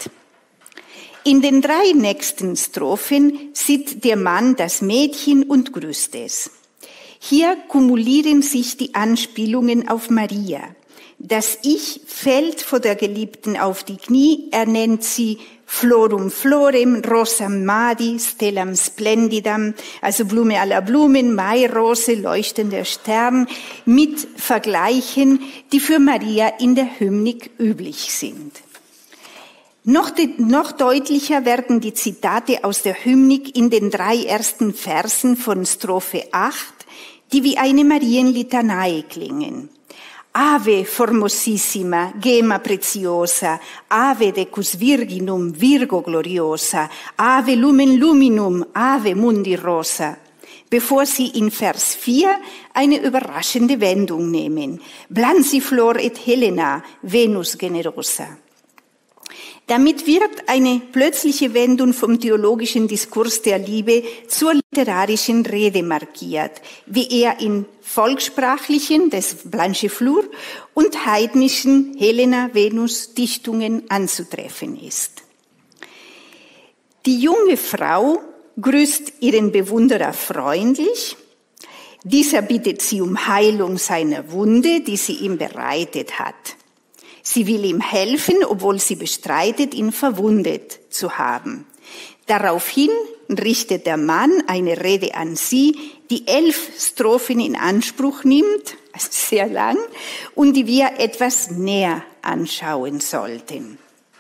Speaker 2: In den 3 nächsten Strophen sieht der Mann das Mädchen und grüßt es. Hier kumulieren sich die Anspielungen auf Maria. Das Ich fällt vor der Geliebten auf die Knie, er nennt sie Florum florem, rosam madi, stellam splendidam, also Blume aller Blumen, Mairose, leuchtender Stern, mit Vergleichen, die für Maria in der Hymnik üblich sind. Noch deutlicher werden die Zitate aus der Hymnik in den 3 ersten Versen von Strophe 8, die wie eine Marienlitanei klingen. Ave formosissima, gema preziosa, ave decus virginum, virgo gloriosa, ave lumen luminum, ave mundi rosa. Bevor sie in Vers 4 eine überraschende Wendung nehmen. Blanciflor et Helena, Venus generosa. Damit wird eine plötzliche Wendung vom theologischen Diskurs der Liebe zur literarischen Rede markiert, wie er in volkssprachlichen, des Blanchefleur, und heidnischen Helena-Venus-Dichtungen anzutreffen ist. Die junge Frau grüßt ihren Bewunderer freundlich. Dieser bittet sie um Heilung seiner Wunde, die sie ihm bereitet hat. Sie will ihm helfen, obwohl sie bestreitet, ihn verwundet zu haben. Daraufhin richtet der Mann eine Rede an sie, die 11 Strophen in Anspruch nimmt, also sehr lang, und die wir etwas näher anschauen sollten.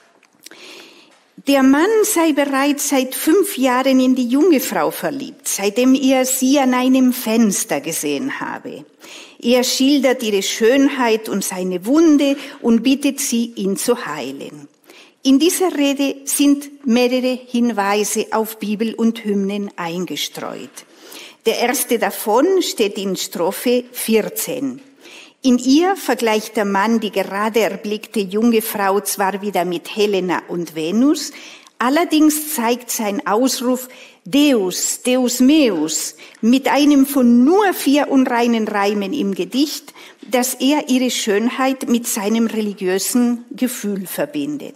Speaker 2: Der Mann sei bereits seit 5 Jahren in die junge Frau verliebt, seitdem er sie an einem Fenster gesehen habe. Er schildert ihre Schönheit und seine Wunde und bittet sie, ihn zu heilen. In dieser Rede sind mehrere Hinweise auf Bibel und Hymnen eingestreut. Der erste davon steht in Strophe 14. In ihr vergleicht der Mann die gerade erblickte junge Frau zwar wieder mit Helena und Venus, Allerdings zeigt sein Ausruf Deus, Deus meus mit einem von nur 4 unreinen Reimen im Gedicht, dass er ihre Schönheit mit seinem religiösen Gefühl verbindet.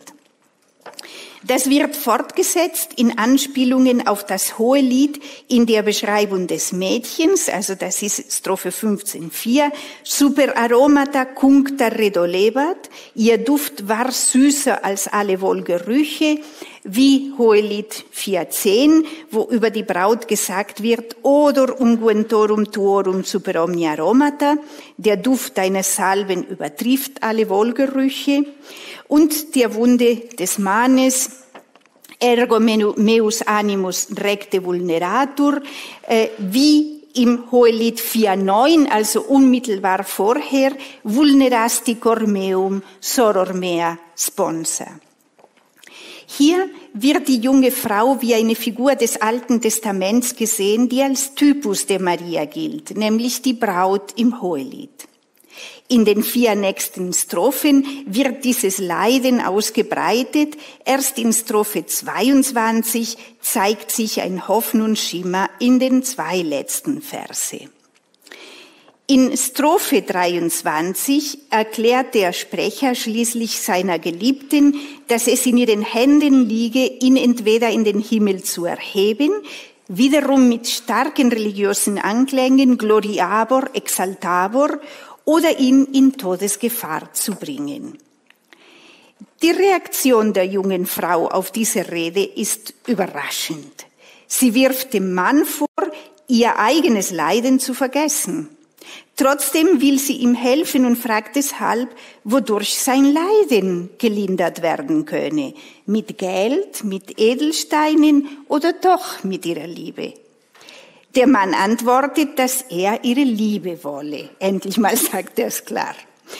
Speaker 2: Das wird fortgesetzt in Anspielungen auf das Hohelied in der Beschreibung des Mädchens, also das ist Strophe 15,4, super aromata cuncta redolebat, ihr Duft war süßer als alle Wohlgerüche, wie Hohelied 4,10, wo über die Braut gesagt wird, odor unguentorum tuorum super omnia aromata, der Duft deiner Salben übertrifft alle Wohlgerüche, und der Wunde des Mannes, ergo meus animus recte vulneratur, wie im Hohelied 4,9, also unmittelbar vorher, vulnerasti cor meum soror mea sponsa. Hier wird die junge Frau wie eine Figur des Alten Testaments gesehen, die als Typus der Maria gilt, nämlich die Braut im Hohelied. In den 4 nächsten Strophen wird dieses Leiden ausgebreitet. Erst in Strophe 22 zeigt sich ein Hoffnungsschimmer in den 2 letzten Verse. In Strophe 23 erklärt der Sprecher schließlich seiner Geliebten, dass es in ihren Händen liege, ihn entweder in den Himmel zu erheben, wiederum mit starken religiösen Anklängen, gloriabor, exaltabor, oder ihn in Todesgefahr zu bringen. Die Reaktion der jungen Frau auf diese Rede ist überraschend. Sie wirft dem Mann vor, ihr eigenes Leiden zu vergessen. Trotzdem will sie ihm helfen und fragt deshalb, wodurch sein Leiden gelindert werden könne. Mit Geld, mit Edelsteinen oder doch mit ihrer Liebe? Der Mann antwortet, dass er ihre Liebe wolle. Endlich mal sagt er es klar.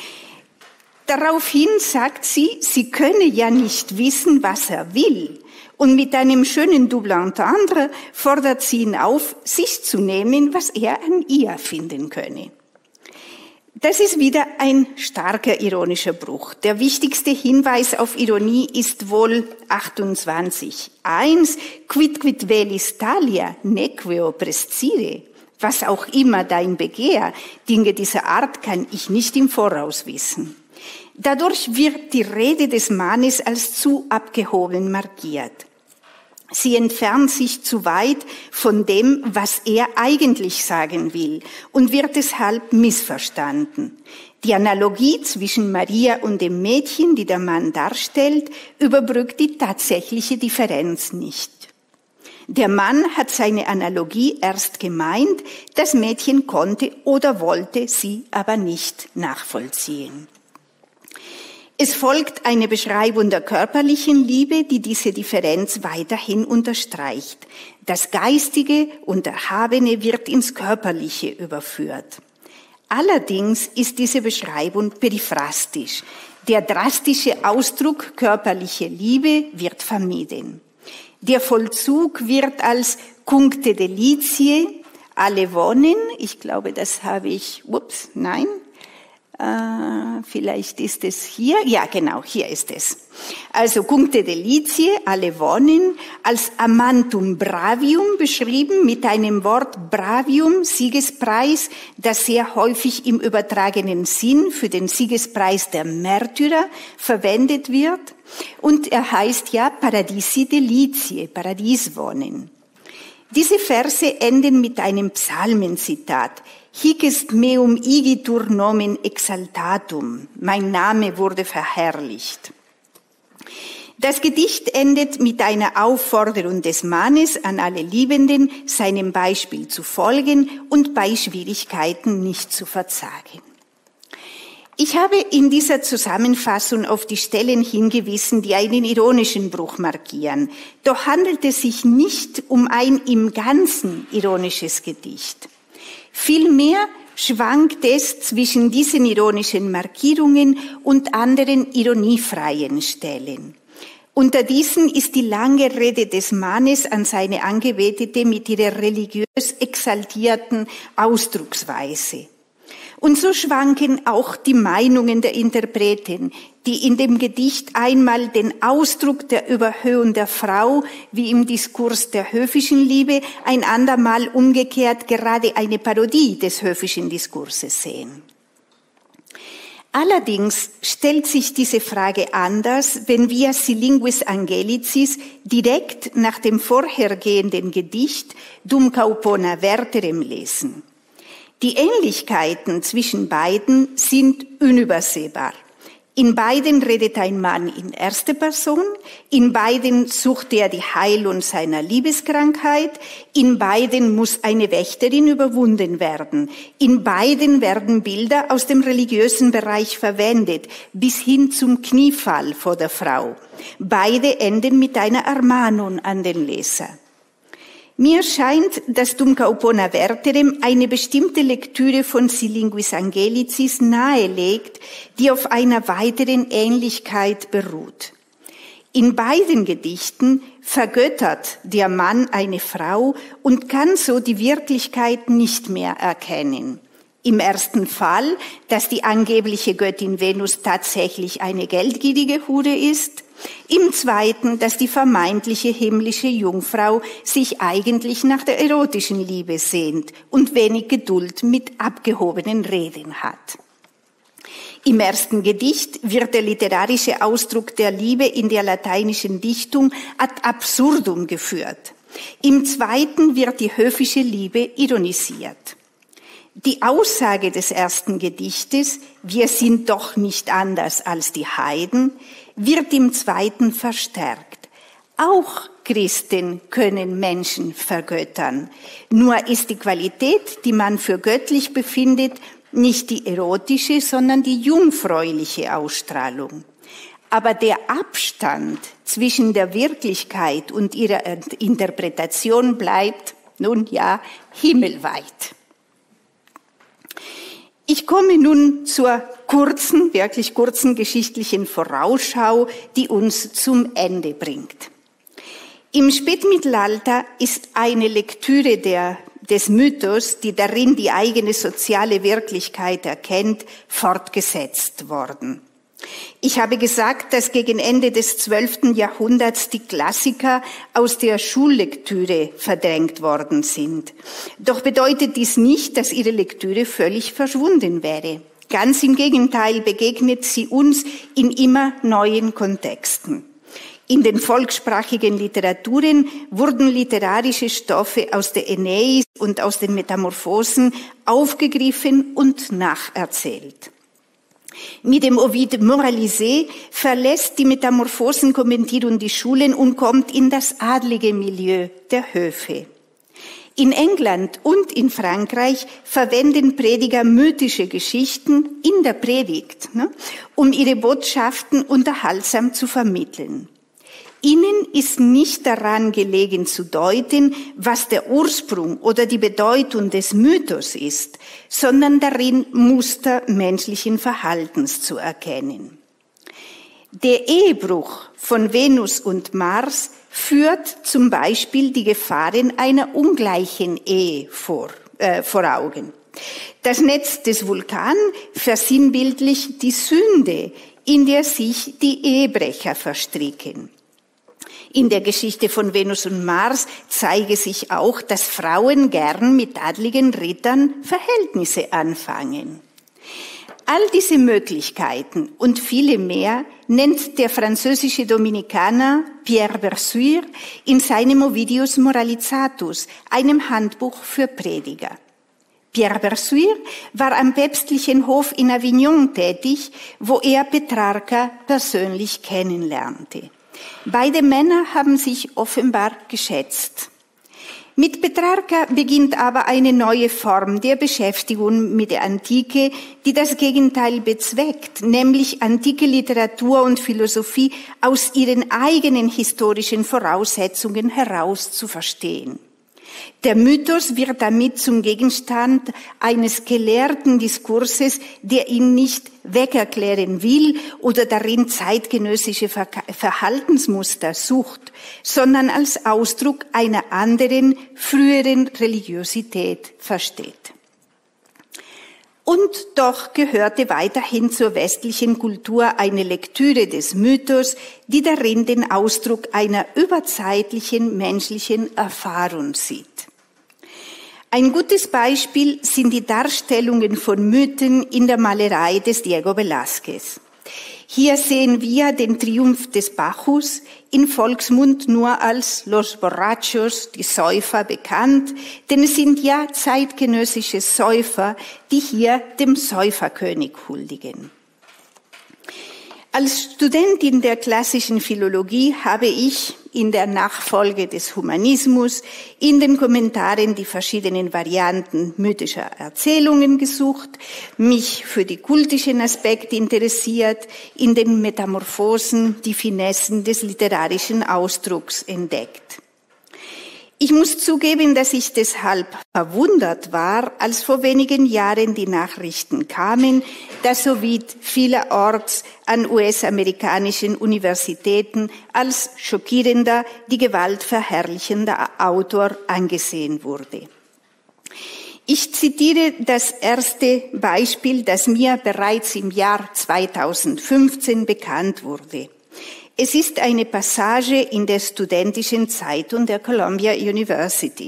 Speaker 2: Daraufhin sagt sie, sie könne ja nicht wissen, was er will. Und mit einem schönen Double Entendre fordert sie ihn auf, sich zu nehmen, was er an ihr finden könne. Das ist wieder ein starker ironischer Bruch. Der wichtigste Hinweis auf Ironie ist wohl 28.1. Quid velis talia, nequeo prescire. Was auch immer dein Begehr, Dinge dieser Art kann ich nicht im Voraus wissen. Dadurch wird die Rede des Mannes als zu abgehoben markiert. Sie entfernt sich zu weit von dem, was er eigentlich sagen will, und wird deshalb missverstanden. Die Analogie zwischen Maria und dem Mädchen, die der Mann darstellt, überbrückt die tatsächliche Differenz nicht. Der Mann hat seine Analogie erst gemeint, das Mädchen konnte oder wollte sie aber nicht nachvollziehen. Es folgt eine Beschreibung der körperlichen Liebe, die diese Differenz weiterhin unterstreicht. Das Geistige und Erhabene wird ins Körperliche überführt. Allerdings ist diese Beschreibung periphrastisch. Der drastische Ausdruck körperliche Liebe wird vermieden. Der Vollzug wird als cuncte delitiae alle wohnen. Ich glaube, das habe ich, vielleicht ist es hier. Ja, genau, hier ist es. Also cuncte delitiae, alle wohnen, als amantum bravium beschrieben mit einem Wort bravium, Siegespreis, das sehr häufig im übertragenen Sinn für den Siegespreis der Märtyrer verwendet wird. Und er heißt ja paradisi delitiae, Paradies wohnen. Diese Verse enden mit einem Psalmenzitat. Hic est meum igitur nomen exaltatum. Mein Name wurde verherrlicht. Das Gedicht endet mit einer Aufforderung des Mannes an alle Liebenden, seinem Beispiel zu folgen und bei Schwierigkeiten nicht zu verzagen. Ich habe in dieser Zusammenfassung auf die Stellen hingewiesen, die einen ironischen Bruch markieren. Doch handelt es sich nicht um ein im Ganzen ironisches Gedicht. Vielmehr schwankt es zwischen diesen ironischen Markierungen und anderen ironiefreien Stellen. Unter diesen ist die lange Rede des Mannes an seine Angebetete mit ihrer religiös exaltierten Ausdrucksweise. Und so schwanken auch die Meinungen der Interpreten, die in dem Gedicht einmal den Ausdruck der Überhöhung der Frau, wie im Diskurs der höfischen Liebe, ein andermal umgekehrt gerade eine Parodie des höfischen Diskurses sehen. Allerdings stellt sich diese Frage anders, wenn wir Si linguis angelicis direkt nach dem vorhergehenden Gedicht Dum caupona verterem lesen. Die Ähnlichkeiten zwischen beiden sind unübersehbar. In beiden redet ein Mann in erster Person, in beiden sucht er die Heilung seiner Liebeskrankheit, in beiden muss eine Wächterin überwunden werden, in beiden werden Bilder aus dem religiösen Bereich verwendet, bis hin zum Kniefall vor der Frau. Beide enden mit einer Ermahnung an den Leser. Mir scheint, dass Dum caupona verterem eine bestimmte Lektüre von Si linguis angelicis nahelegt, die auf einer weiteren Ähnlichkeit beruht. In beiden Gedichten vergöttert der Mann eine Frau und kann so die Wirklichkeit nicht mehr erkennen. Im ersten Fall, dass die angebliche Göttin Venus tatsächlich eine geldgierige Hure ist. Im zweiten, dass die vermeintliche himmlische Jungfrau sich eigentlich nach der erotischen Liebe sehnt und wenig Geduld mit abgehobenen Reden hat. Im ersten Gedicht wird der literarische Ausdruck der Liebe in der lateinischen Dichtung ad absurdum geführt. Im zweiten wird die höfische Liebe ironisiert. Die Aussage des ersten Gedichtes, wir sind doch nicht anders als die Heiden, wird im zweiten verstärkt. Auch Christen können Menschen vergöttern. Nur ist die Qualität, die man für göttlich befindet, nicht die erotische, sondern die jungfräuliche Ausstrahlung. Aber der Abstand zwischen der Wirklichkeit und ihrer Interpretation bleibt, nun ja, himmelweit. Ich komme nun zur wirklich kurzen geschichtlichen Vorausschau, die uns zum Ende bringt. Im Spätmittelalter ist eine Lektüre des Mythos, die darin die eigene soziale Wirklichkeit erkennt, fortgesetzt worden. Ich habe gesagt, dass gegen Ende des 12. Jahrhunderts die Klassiker aus der Schullektüre verdrängt worden sind. Doch bedeutet dies nicht, dass ihre Lektüre völlig verschwunden wäre. Ganz im Gegenteil begegnet sie uns in immer neuen Kontexten. In den volkssprachigen Literaturen wurden literarische Stoffe aus der Aeneis und aus den Metamorphosen aufgegriffen und nacherzählt. Mit dem Ovid Moralisé verlässt die Metamorphosenkommentierung die Schulen und kommt in das adlige Milieu der Höfe. In England und in Frankreich verwenden Prediger mythische Geschichten in der Predigt, um ihre Botschaften unterhaltsam zu vermitteln. Ihnen ist nicht daran gelegen zu deuten, was der Ursprung oder die Bedeutung des Mythos ist, sondern darin Muster menschlichen Verhaltens zu erkennen. Der Ehebruch von Venus und Mars führt zum Beispiel die Gefahren einer ungleichen Ehe vor Augen. Das Netz des Vulkan versinnbildlicht die Sünde, in der sich die Ehebrecher verstricken. In der Geschichte von Venus und Mars zeige sich auch, dass Frauen gern mit adligen Rittern Verhältnisse anfangen. All diese Möglichkeiten und viele mehr nennt der französische Dominikaner Pierre Bersuire in seinem Ovidius Moralizatus, einem Handbuch für Prediger. Pierre Bersuire war am päpstlichen Hof in Avignon tätig, wo er Petrarca persönlich kennenlernte. Beide Männer haben sich offenbar geschätzt. Mit Petrarca beginnt aber eine neue Form der Beschäftigung mit der Antike, die das Gegenteil bezweckt, nämlich antike Literatur und Philosophie aus ihren eigenen historischen Voraussetzungen heraus zu verstehen. Der Mythos wird damit zum Gegenstand eines gelehrten Diskurses, der ihn nicht wegerklären will oder darin zeitgenössische Verhaltensmuster sucht, sondern als Ausdruck einer anderen, früheren Religiosität versteht. Und doch gehörte weiterhin zur westlichen Kultur eine Lektüre des Mythos, die darin den Ausdruck einer überzeitlichen menschlichen Erfahrung sieht. Ein gutes Beispiel sind die Darstellungen von Mythen in der Malerei des Diego Velázquez. Hier sehen wir den Triumph des Bacchus, in Volksmund nur als Los Borrachos, die Säufer, bekannt, denn es sind ja zeitgenössische Säufer, die hier dem Säuferkönig huldigen. Als Studentin der klassischen Philologie habe ich in der Nachfolge des Humanismus in den Kommentaren die verschiedenen Varianten mythischer Erzählungen gesucht, mich für die kultischen Aspekte interessiert, in den Metamorphosen die Finessen des literarischen Ausdrucks entdeckt. Ich muss zugeben, dass ich deshalb verwundert war, als vor wenigen Jahren die Nachrichten kamen, dass Ovid vielerorts an US-amerikanischen Universitäten als schockierender, die Gewalt verherrlichender Autor angesehen wurde. Ich zitiere das erste Beispiel, das mir bereits im Jahr 2015 bekannt wurde. Es ist eine Passage in der studentischen Zeitung der Columbia University.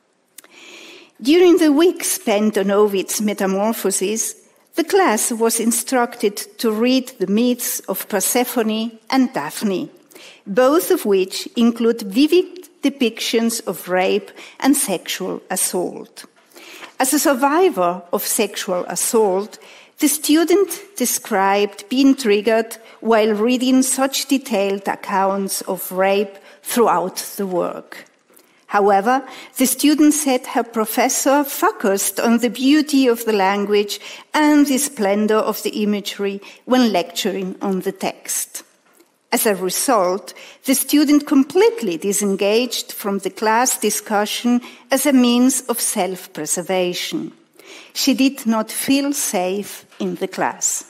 Speaker 2: During the week spent on Ovid's Metamorphoses, the class was instructed to read the myths of Persephone and Daphne, both of which include vivid depictions of rape and sexual assault. As a survivor of sexual assault, the student described being triggered while reading such detailed accounts of rape throughout the work. However, the student said her professor focused on the beauty of the language and the splendor of the imagery when lecturing on the text. As a result, the student completely disengaged from the class discussion as a means of self-preservation. She did not feel safe in the class.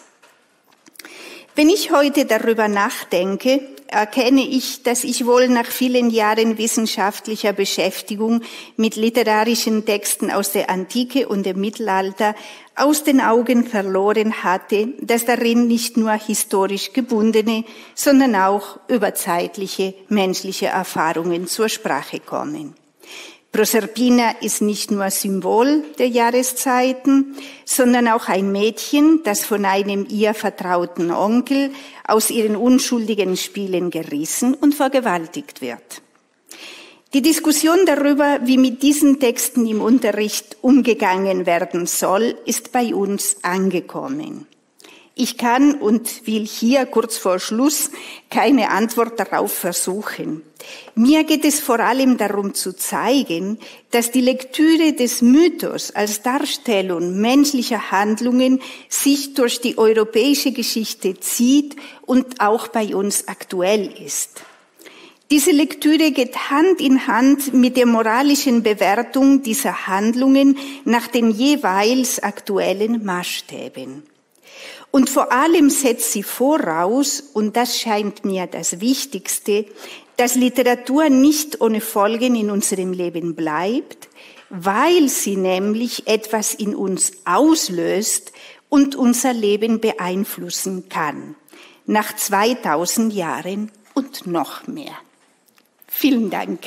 Speaker 2: Wenn ich heute darüber nachdenke, erkenne ich, dass ich wohl nach vielen Jahren wissenschaftlicher Beschäftigung mit literarischen Texten aus der Antike und dem Mittelalter aus den Augen verloren hatte, dass darin nicht nur historisch gebundene, sondern auch überzeitliche menschliche Erfahrungen zur Sprache kommen. Proserpina ist nicht nur Symbol der Jahreszeiten, sondern auch ein Mädchen, das von einem ihr vertrauten Onkel aus ihren unschuldigen Spielen gerissen und vergewaltigt wird. Die Diskussion darüber, wie mit diesen Texten im Unterricht umgegangen werden soll, ist bei uns angekommen. Ich kann und will hier kurz vor Schluss keine Antwort darauf versuchen. Mir geht es vor allem darum zu zeigen, dass die Lektüre des Mythos als Darstellung menschlicher Handlungen sich durch die europäische Geschichte zieht und auch bei uns aktuell ist. Diese Lektüre geht Hand in Hand mit der moralischen Bewertung dieser Handlungen nach den jeweils aktuellen Maßstäben. Und vor allem setzt sie voraus, und das scheint mir das Wichtigste, dass Literatur nicht ohne Folgen in unserem Leben bleibt, weil sie nämlich etwas in uns auslöst und unser Leben beeinflussen kann. Nach 2000 Jahren und noch mehr. Vielen Dank.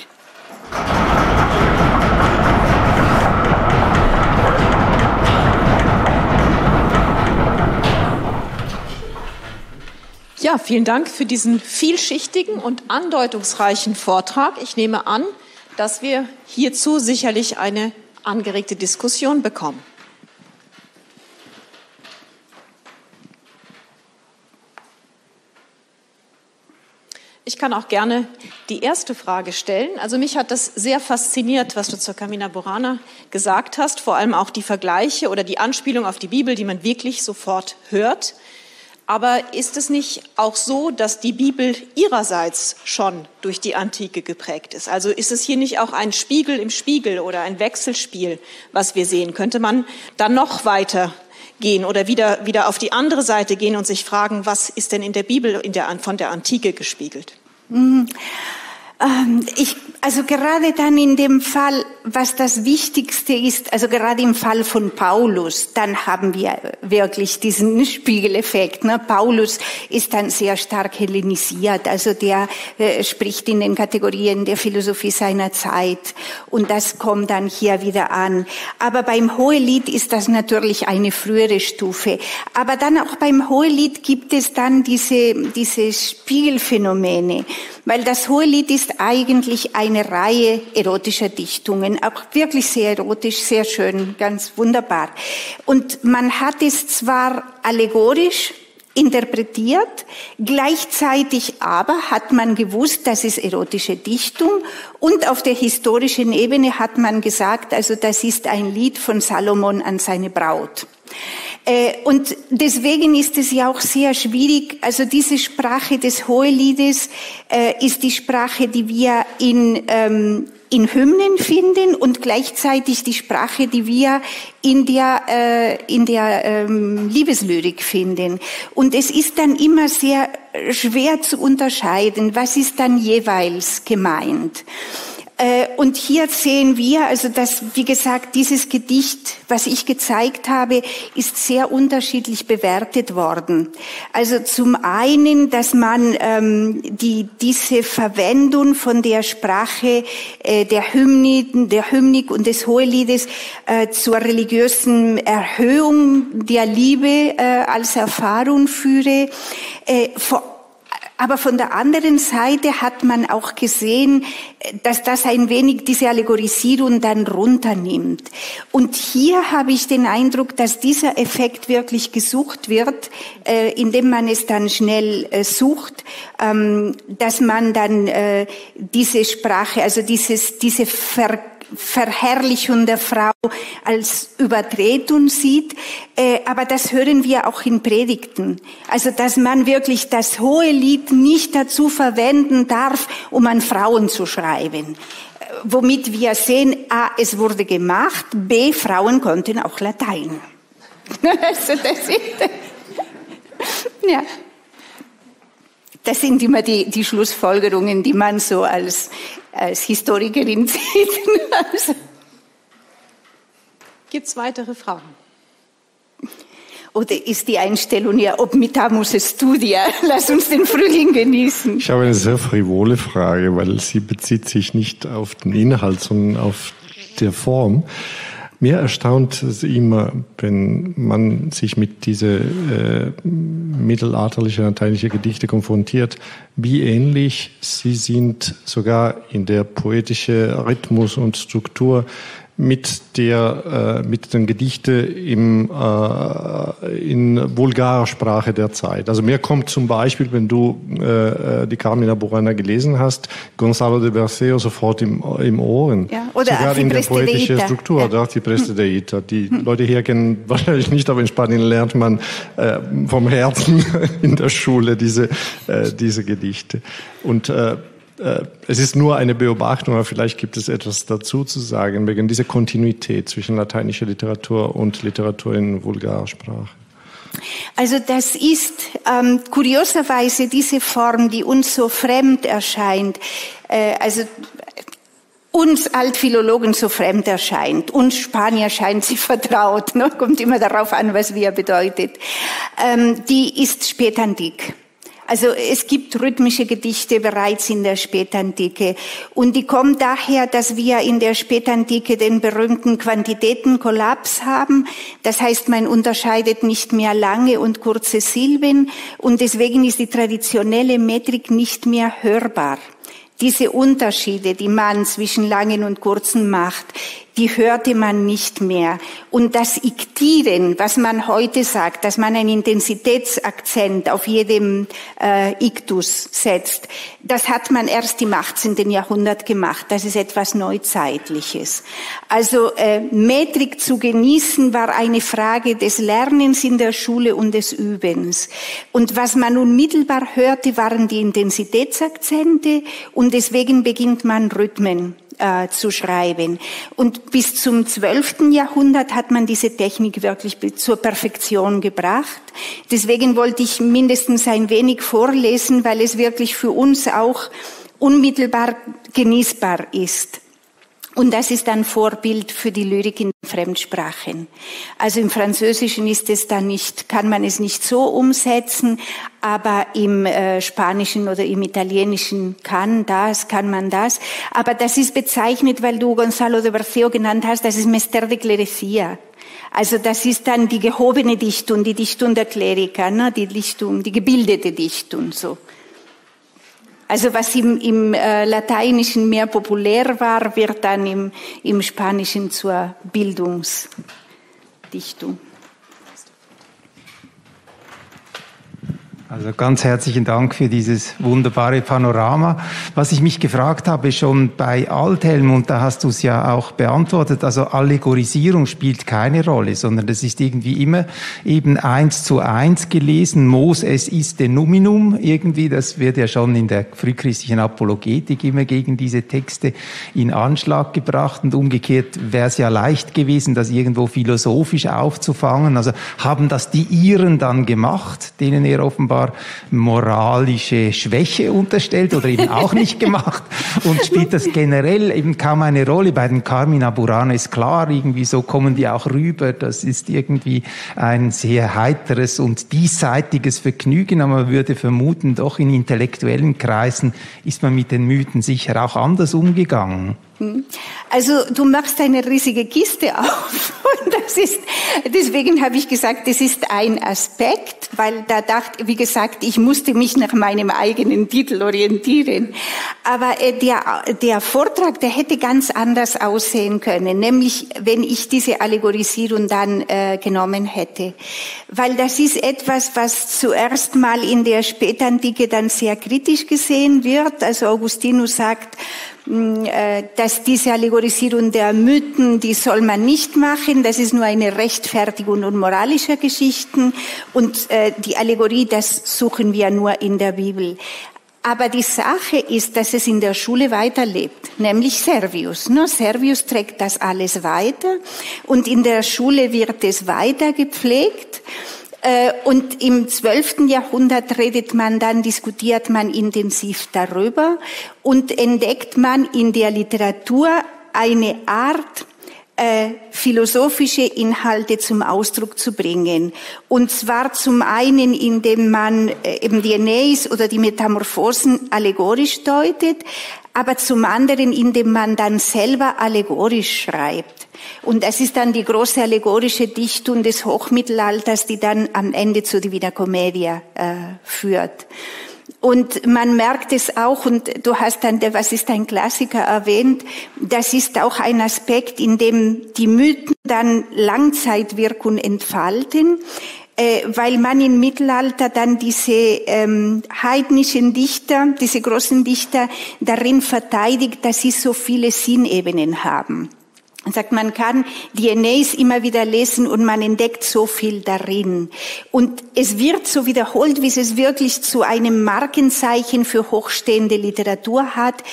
Speaker 1: Ja, vielen Dank für diesen vielschichtigen und andeutungsreichen Vortrag. Ich nehme an, dass wir hierzu sicherlich eine angeregte Diskussion bekommen. Ich kann auch gerne die erste Frage stellen. Also mich hat das sehr fasziniert, was du zur Carmina Burana gesagt hast, vor allem auch die Vergleiche oder die Anspielung auf die Bibel, die man wirklich sofort hört. Aber ist es nicht auch so, dass die Bibel ihrerseits schon durch die Antike geprägt ist? Also ist es hier nicht auch ein Spiegel im Spiegel oder ein Wechselspiel, was wir sehen? Könnte man dann noch weiter gehen oder wieder auf die andere Seite gehen und sich fragen, was ist denn in der Bibel von der Antike gespiegelt?
Speaker 2: Also gerade dann in dem Fall, was das Wichtigste ist, also gerade im Fall von Paulus, dann haben wir wirklich diesen Spiegeleffekt. Ne? Paulus ist dann sehr stark hellenisiert, also der spricht in den Kategorien der Philosophie seiner Zeit und das kommt dann hier wieder an. Aber beim Hohelied ist das natürlich eine frühere Stufe. Aber dann auch beim Hohelied gibt es dann diese Spiegelphänomene, weil das Hohelied ist eigentlich eine Reihe erotischer Dichtungen, auch wirklich sehr erotisch, sehr schön, ganz wunderbar. Und man hat es zwar allegorisch interpretiert, gleichzeitig aber hat man gewusst, das ist erotische Dichtung und auf der historischen Ebene hat man gesagt, also das ist ein Lied von Salomon an seine Braut. Und deswegen ist es ja auch sehr schwierig, also diese Sprache des Hoheliedes ist die Sprache, die wir in Hymnen finden und gleichzeitig die Sprache, die wir in der Liebeslyrik finden. Und es ist dann immer sehr schwer zu unterscheiden, was ist dann jeweils gemeint. Und hier sehen wir, also dass, wie gesagt, dieses Gedicht, was ich gezeigt habe, ist sehr unterschiedlich bewertet worden. Also zum einen, dass man diese Verwendung von der Sprache der Hymnik und des Hoheliedes zur religiösen Erhöhung der Liebe als Erfahrung führe. Aber von der anderen Seite hat man auch gesehen, dass das ein wenig diese Allegorisierung dann runternimmt. Und hier habe ich den Eindruck, dass dieser Effekt wirklich gesucht wird, indem man es dann schnell sucht, dass man dann diese Sprache, also diese Verherrlichung der Frau als Übertretung sieht, aber das hören wir auch in Predigten. Also, dass man wirklich das Hohelied nicht dazu verwenden darf, um an Frauen zu schreiben. Womit wir sehen, A, es wurde gemacht, B, Frauen konnten auch Latein. Also das ist, ja. Das sind immer die Schlussfolgerungen, die man so als Historikerin sieht. Also.
Speaker 1: Gibt es weitere Fragen?
Speaker 2: Oder ist die Einstellung ja obmitamus studia? Lass uns den Frühling genießen.
Speaker 3: Ich habe eine sehr frivole Frage, weil sie bezieht sich nicht auf den Inhalt, sondern auf der Form. Mir erstaunt es immer, wenn man sich mit diese mittelalterlichen lateinischen Gedichte konfrontiert, wie ähnlich sie sind sogar in der poetischen Rhythmus und Struktur mit den Gedichte in vulgarer Sprache der Zeit. Also mir kommt zum Beispiel, wenn du die Carmina Burana gelesen hast, Gonzalo de Berceo sofort im Ohren.
Speaker 2: Ja, oder
Speaker 3: sogar in der poetischen Struktur, ja. Die Preste de Ita. Die Leute hier kennen wahrscheinlich nicht, aber in Spanien lernt man vom Herzen in der Schule diese Gedichte. Und es ist nur eine Beobachtung, aber vielleicht gibt es etwas dazu zu sagen, wegen dieser Kontinuität zwischen lateinischer Literatur und Literatur in vulgarer Sprache.
Speaker 2: Also das ist kurioserweise diese Form, die uns so fremd erscheint, also uns Altphilologen so fremd erscheint, uns Spanier scheint sie vertraut, ne? Kommt immer darauf an, was wir bedeutet. Die ist spätantik. Also es gibt rhythmische Gedichte bereits in der Spätantike und die kommen daher, dass wir in der Spätantike den berühmten Quantitätenkollaps haben. Das heißt, man unterscheidet nicht mehr lange und kurze Silben und deswegen ist die traditionelle Metrik nicht mehr hörbar. Diese Unterschiede, die man zwischen langen und kurzen macht, die hörte man nicht mehr. Und das Iktieren, was man heute sagt, dass man einen Intensitätsakzent auf jedem Iktus setzt, das hat man erst im 18. Jahrhundert gemacht. Das ist etwas Neuzeitliches. Also Metrik zu genießen war eine Frage des Lernens in der Schule und des Übens. Und was man unmittelbar hörte, waren die Intensitätsakzente und deswegen beginnt man Rhythmen zu schreiben. Und bis zum 12. Jahrhundert hat man diese Technik wirklich zur Perfektion gebracht. Deswegen wollte ich mindestens ein wenig vorlesen, weil es wirklich für uns auch unmittelbar genießbar ist. Und das ist ein Vorbild für die Lyrik in Fremdsprachen. Also im Französischen ist es dann nicht, kann man es nicht so umsetzen, aber im Spanischen oder im Italienischen kann man das. Aber das ist bezeichnet, weil du Gonzalo de Berceo genannt hast, das ist Mester de Clerecía. Also das ist dann die gehobene Dichtung, die Dichtung der Kleriker, ne? Die Dichtung, die gebildete Dichtung, so. Also was im Lateinischen mehr populär war, wird dann im Spanischen zur Bildungsdichtung.
Speaker 4: Also ganz herzlichen Dank für dieses wunderbare Panorama. Was ich mich gefragt habe, schon bei Althelm, und da hast du es ja auch beantwortet, also Allegorisierung spielt keine Rolle, sondern das ist irgendwie immer eben 1:1 gelesen. Mos es iste numinum, irgendwie, das wird ja schon in der frühchristlichen Apologetik immer gegen diese Texte in Anschlag gebracht, und umgekehrt wäre es ja leicht gewesen, das irgendwo philosophisch aufzufangen. Also haben das die Iren dann gemacht, denen er offenbar moralische Schwäche unterstellt oder eben auch nicht gemacht, und spielt das generell eben kaum eine Rolle. Bei den Carmina Burana ist klar, irgendwie so kommen die auch rüber, das ist irgendwie ein sehr heiteres und diesseitiges Vergnügen, aber man würde vermuten, doch in intellektuellen Kreisen ist man mit den Mythen sicher auch anders umgegangen.
Speaker 2: Also du machst eine riesige Kiste auf, und deswegen habe ich gesagt, das ist ein Aspekt, weil wie gesagt, ich musste mich nach meinem eigenen Titel orientieren. Aber der Vortrag, der hätte ganz anders aussehen können, nämlich wenn ich diese Allegorisierung dann genommen hätte. Weil das ist etwas, was zuerst mal in der Spätantike dann sehr kritisch gesehen wird. Also Augustinus sagt, dass diese Allegorisierung der Mythen, die soll man nicht machen, das ist nur eine Rechtfertigung und moralischer Geschichten, und die Allegorie, das suchen wir nur in der Bibel. Aber die Sache ist, dass es in der Schule weiterlebt, nämlich Servius. Servius trägt das alles weiter, und in der Schule wird es weiter gepflegt. Und im 12. Jahrhundert diskutiert man intensiv darüber und entdeckt man in der Literatur eine Art, philosophische Inhalte zum Ausdruck zu bringen. Und zwar zum einen, indem man eben die Aeneis oder die Metamorphosen allegorisch deutet, aber zum anderen, indem man dann selber allegorisch schreibt. Und das ist dann die große allegorische Dichtung des Hochmittelalters, die dann am Ende zur Divina Commedia führt. Und man merkt es auch, und du hast dann Was ist ein Klassiker erwähnt, das ist auch ein Aspekt, in dem die Mythen dann Langzeitwirkung entfalten, weil man im Mittelalter dann diese heidnischen Dichter, diese großen Dichter darin verteidigt, dass sie so viele Sinnebenen haben. Man sagt, man kann die Aeneis immer wieder lesen und man entdeckt so viel darin. Und es wird so wiederholt, wie es wirklich zu einem Markenzeichen für hochstehende Literatur hat,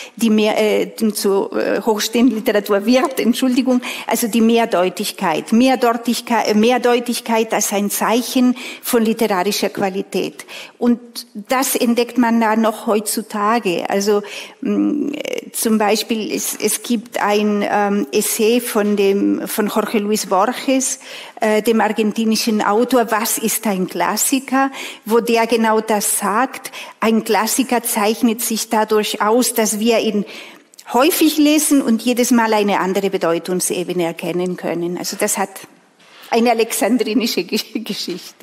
Speaker 2: zu hochstehende Literatur wird, also die Mehrdeutigkeit. Mehrdeutigkeit als ein Zeichen von literarischer Qualität. Und das entdeckt man da noch heutzutage. Also zum Beispiel, es gibt ein Essay von Jorge Luis Borges, dem argentinischen Autor, Was ist ein Klassiker, wo der genau das sagt. Ein Klassiker zeichnet sich dadurch aus, dass wir ihn häufig lesen und jedes Mal eine andere Bedeutungsebene erkennen können. Also das hat eine alexandrinische Geschichte.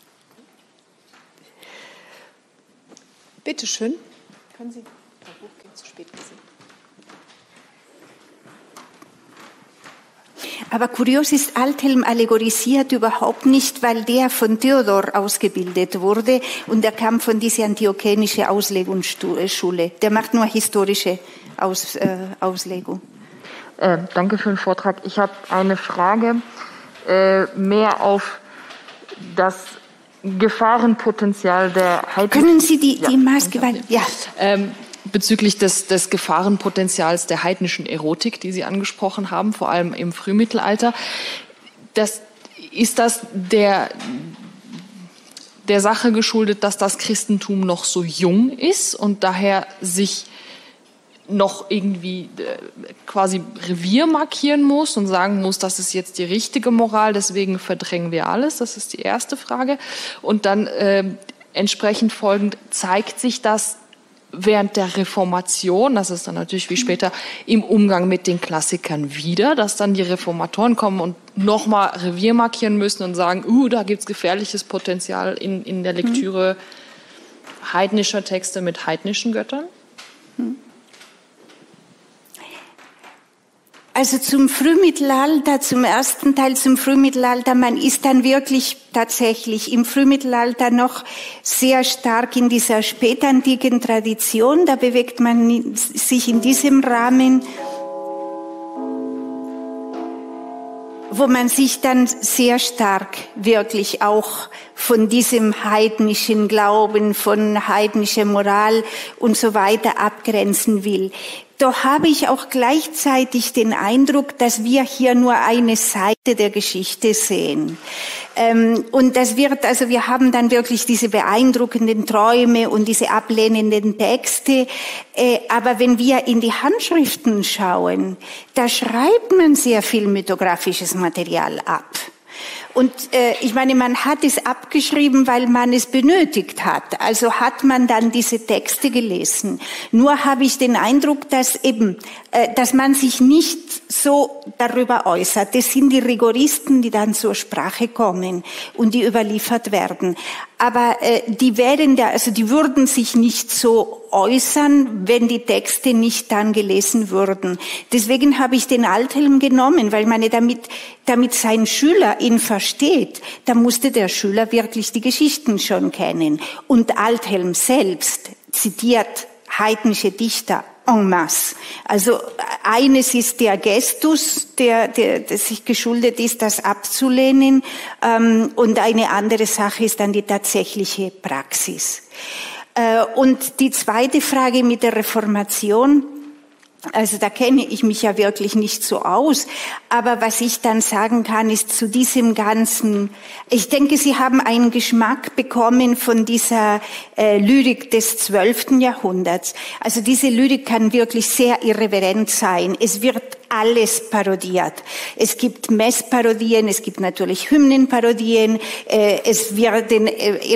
Speaker 1: Bitte schön. Können Sie zu spät gesehen.
Speaker 2: Aber kurios ist, Althelm allegorisiert überhaupt nicht, weil der von Theodor ausgebildet wurde und er kam von dieser antiochenische Auslegungsschule. Der macht nur historische Auslegung.
Speaker 5: Danke für den Vortrag. Ich habe eine Frage mehr auf das Gefahrenpotenzial der Heidnischen.
Speaker 2: Können Sie die Maske, ja.
Speaker 5: Bezüglich des Gefahrenpotenzials der heidnischen Erotik, die Sie angesprochen haben, vor allem im Frühmittelalter. Ist das der Sache geschuldet, dass das Christentum noch so jung ist und daher sich noch irgendwie quasi Revier markieren muss und sagen muss, das ist jetzt die richtige Moral, deswegen verdrängen wir alles. Das ist die erste Frage. Und dann entsprechend folgend zeigt sich das während der Reformation, das ist dann natürlich wie später im Umgang mit den Klassikern wieder, dass dann die Reformatoren kommen und nochmal Revier markieren müssen und sagen, da gibt's gefährliches Potenzial in der Lektüre heidnischer Texte mit heidnischen Göttern?
Speaker 2: Also zum Frühmittelalter, zum ersten Teil zum Frühmittelalter, man ist dann wirklich tatsächlich im Frühmittelalter noch sehr stark in dieser spätantiken Tradition, da bewegt man sich in diesem Rahmen, wo man sich dann sehr stark wirklich auch von diesem heidnischen Glauben, von heidnischer Moral und so weiter abgrenzen will. Doch habe ich auch gleichzeitig den Eindruck, dass wir hier nur eine Seite der Geschichte sehen. Und das wird, also wir haben dann wirklich diese beeindruckenden Träume und diese ablehnenden Texte. Aber wenn wir in die Handschriften schauen, da schreibt man sehr viel mythografisches Material ab. Und ich meine, man hat es abgeschrieben, weil man es benötigt hat. Also hat man dann diese Texte gelesen. Nur habe ich den Eindruck, dass dass man sich nicht so darüber äußert. Das sind die Rigoristen, die dann zur Sprache kommen und die überliefert werden. Aber die würden sich nicht so äußern, wenn die Texte nicht dann gelesen würden. Deswegen habe ich den Althelm genommen, weil damit sein Schüler ihn versteht, da musste der Schüler wirklich die Geschichten schon kennen. Und Althelm selbst zitiert heidnische Dichter en masse. Also eines ist der Gestus, der sich geschuldet ist, das abzulehnen, und eine andere Sache ist dann die tatsächliche Praxis. Und die zweite Frage mit der Reformation, also da kenne ich mich ja wirklich nicht so aus, aber was ich dann sagen kann, ist zu diesem ganzen, ich denke, Sie haben einen Geschmack bekommen von dieser Lyrik des 12. Jahrhunderts. Also diese Lyrik kann wirklich sehr irreverent sein. Es wird alles parodiert. Es gibt Messparodien, es gibt natürlich Hymnenparodien, es werden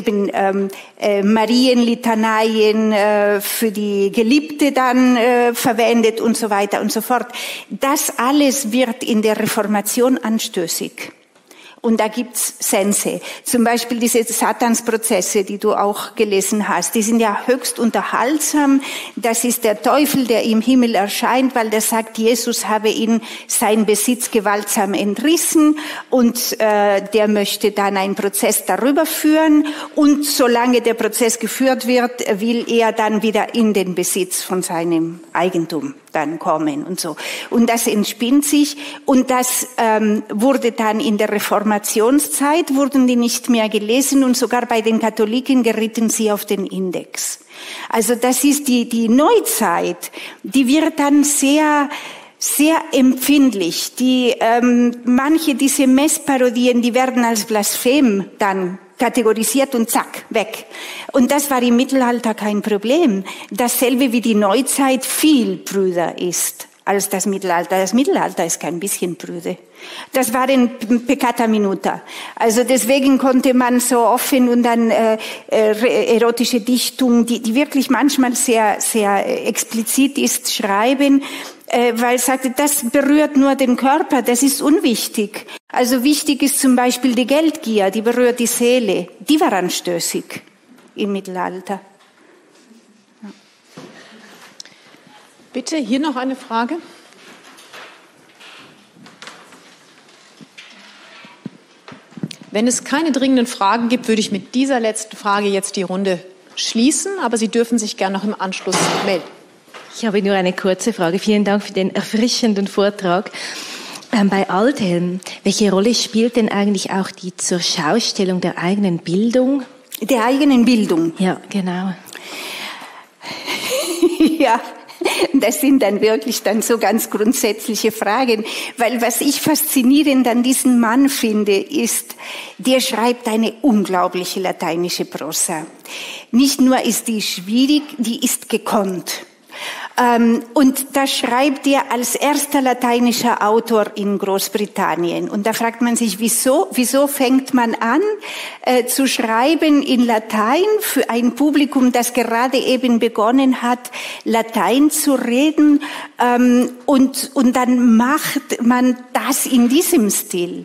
Speaker 2: Marienlitaneien für die Geliebte dann verwendet und so weiter und so fort. Das alles wird in der Reformation anstößig. Und da gibt's Sense. Zum Beispiel diese Satansprozesse, die du auch gelesen hast, die sind ja höchst unterhaltsam. Das ist der Teufel, der im Himmel erscheint, weil der sagt, Jesus habe ihn seinen Besitz gewaltsam entrissen und der möchte dann einen Prozess darüber führen. Und solange der Prozess geführt wird, will er dann wieder in den Besitz von seinem Eigentum dann kommen und so. Und das entspinnt sich und das wurde dann in der Reformationszeit, wurden die nicht mehr gelesen und sogar bei den Katholiken gerieten sie auf den Index. Also das ist die Neuzeit, die wird dann sehr empfindlich. Manche diese Messparodien, die werden als Blasphem dann kategorisiert und zack, weg. Und das war im Mittelalter kein Problem. Dasselbe wie die Neuzeit viel prüder ist als das Mittelalter. Das Mittelalter ist kein bisschen prüde. Das war ein Peccata minuta. Also deswegen konnte man so offen und dann erotische Dichtung, die wirklich manchmal sehr, sehr explizit ist, schreiben, weil es sagte, das berührt nur den Körper, das ist unwichtig. Also wichtig ist zum Beispiel die Geldgier, die berührt die Seele. Die war anstößig im Mittelalter. Ja.
Speaker 1: Bitte, hier noch eine Frage. Wenn es keine dringenden Fragen gibt, würde ich mit dieser letzten Frage jetzt die Runde schließen, aber Sie dürfen sich gerne noch im Anschluss melden.
Speaker 6: Ich habe nur eine kurze Frage. Vielen Dank für den erfrischenden Vortrag. Bei Althelm, welche Rolle spielt denn eigentlich auch die Zurschaustellung der eigenen Bildung?
Speaker 2: Der eigenen Bildung?
Speaker 6: Ja, genau.
Speaker 2: Ja, das sind dann wirklich dann so ganz grundsätzliche Fragen. Weil was ich faszinierend an diesem Mann finde, ist, der schreibt eine unglaubliche lateinische Prosa. Nicht nur ist die schwierig, die ist gekonnt. Und da schreibt er als erster lateinischer Autor in Großbritannien. Und da fragt man sich, wieso fängt man an zu schreiben in Latein für ein Publikum, das gerade eben begonnen hat, Latein zu reden, und dann macht man das in diesem Stil.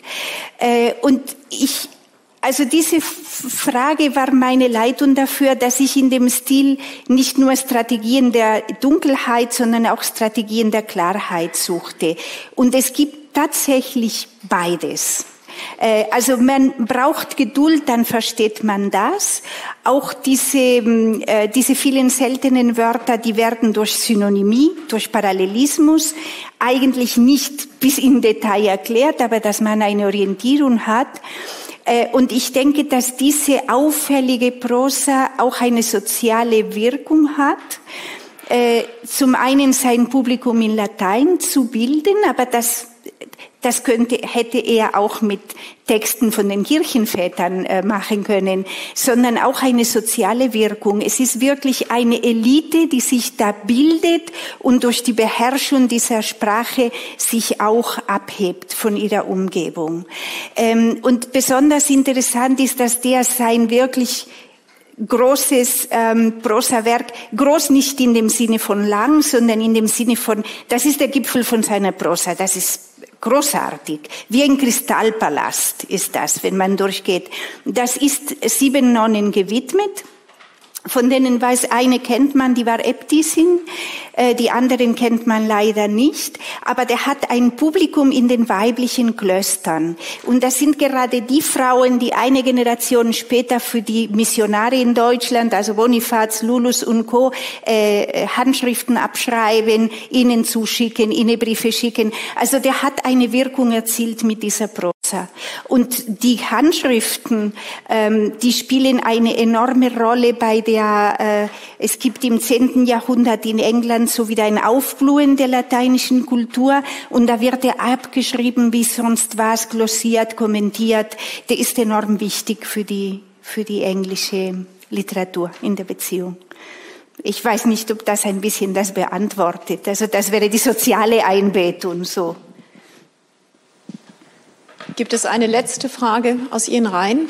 Speaker 2: Also diese Frage war meine Leitung dafür, dass ich in dem Stil nicht nur Strategien der Dunkelheit, sondern auch Strategien der Klarheit suchte. Und es gibt tatsächlich beides. Also man braucht Geduld, dann versteht man das. Auch diese vielen seltenen Wörter, die werden durch Synonymie, durch Parallelismus eigentlich nicht bis in Detail erklärt, aber dass man eine Orientierung hat. Und ich denke, dass diese auffällige Prosa auch eine soziale Wirkung hat. Zum einen sein Publikum in Latein zu bilden, aber das hätte er auch mit Texten von den Kirchenvätern machen können, sondern auch eine soziale Wirkung. Es ist wirklich eine Elite, die sich da bildet und durch die Beherrschung dieser Sprache sich auch abhebt von ihrer Umgebung. Und besonders interessant ist, dass der sein wirklich großes Prosawerk, groß nicht in dem Sinne von lang, sondern in dem Sinne von, das ist der Gipfel von seiner Prosa, das ist großartig. Wie ein Kristallpalast ist das, wenn man durchgeht. Das ist 7 Nonnen gewidmet. Von denen eine kennt man, die war Äbtissin, die anderen kennt man leider nicht, aber der hat ein Publikum in den weiblichen Klöstern. Und das sind gerade die Frauen, die eine Generation später für die Missionare in Deutschland, also Bonifaz, Lulus und Co., Handschriften abschreiben, ihnen zuschicken, ihnen Briefe schicken. Also der hat eine Wirkung erzielt mit dieser Prosa. Und die Handschriften, die spielen eine enorme Rolle bei es gibt im 10. Jahrhundert in England so wieder ein Aufblühen der lateinischen Kultur und da wird er abgeschrieben wie sonst was, glossiert, kommentiert. Der ist enorm wichtig für die englische Literatur in der Beziehung. Ich weiß nicht, ob das ein bisschen das beantwortet. Also das wäre die soziale Einbettung so.
Speaker 1: Gibt es eine letzte Frage aus Ihren Reihen?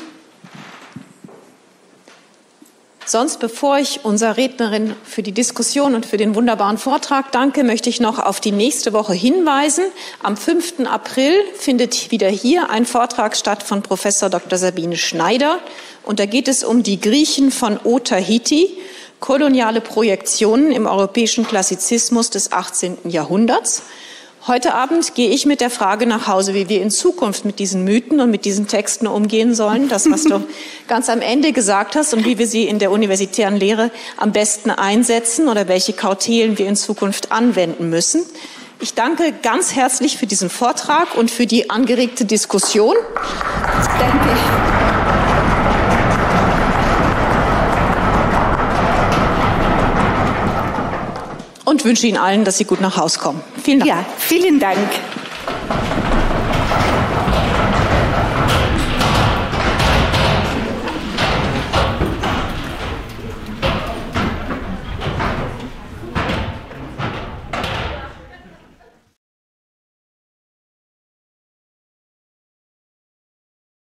Speaker 1: Sonst, bevor ich unserer Rednerin für die Diskussion und für den wunderbaren Vortrag danke, möchte ich noch auf die nächste Woche hinweisen. Am 5. April findet wieder hier ein Vortrag statt von Professor Dr. Sabine Schneider. Und da geht es um die Griechen von O-Tahiti, koloniale Projektionen im europäischen Klassizismus des 18. Jahrhunderts. Heute Abend gehe ich mit der Frage nach Hause, wie wir in Zukunft mit diesen Mythen und mit diesen Texten umgehen sollen. Das, was du ganz am Ende gesagt hast und wie wir sie in der universitären Lehre am besten einsetzen oder welche Kautelen wir in Zukunft anwenden müssen. Ich danke ganz herzlich für diesen Vortrag und für die angeregte Diskussion.
Speaker 2: Danke.
Speaker 1: Und wünsche Ihnen allen, dass Sie gut nach Hause kommen. Vielen Dank.
Speaker 2: Ja, vielen Dank.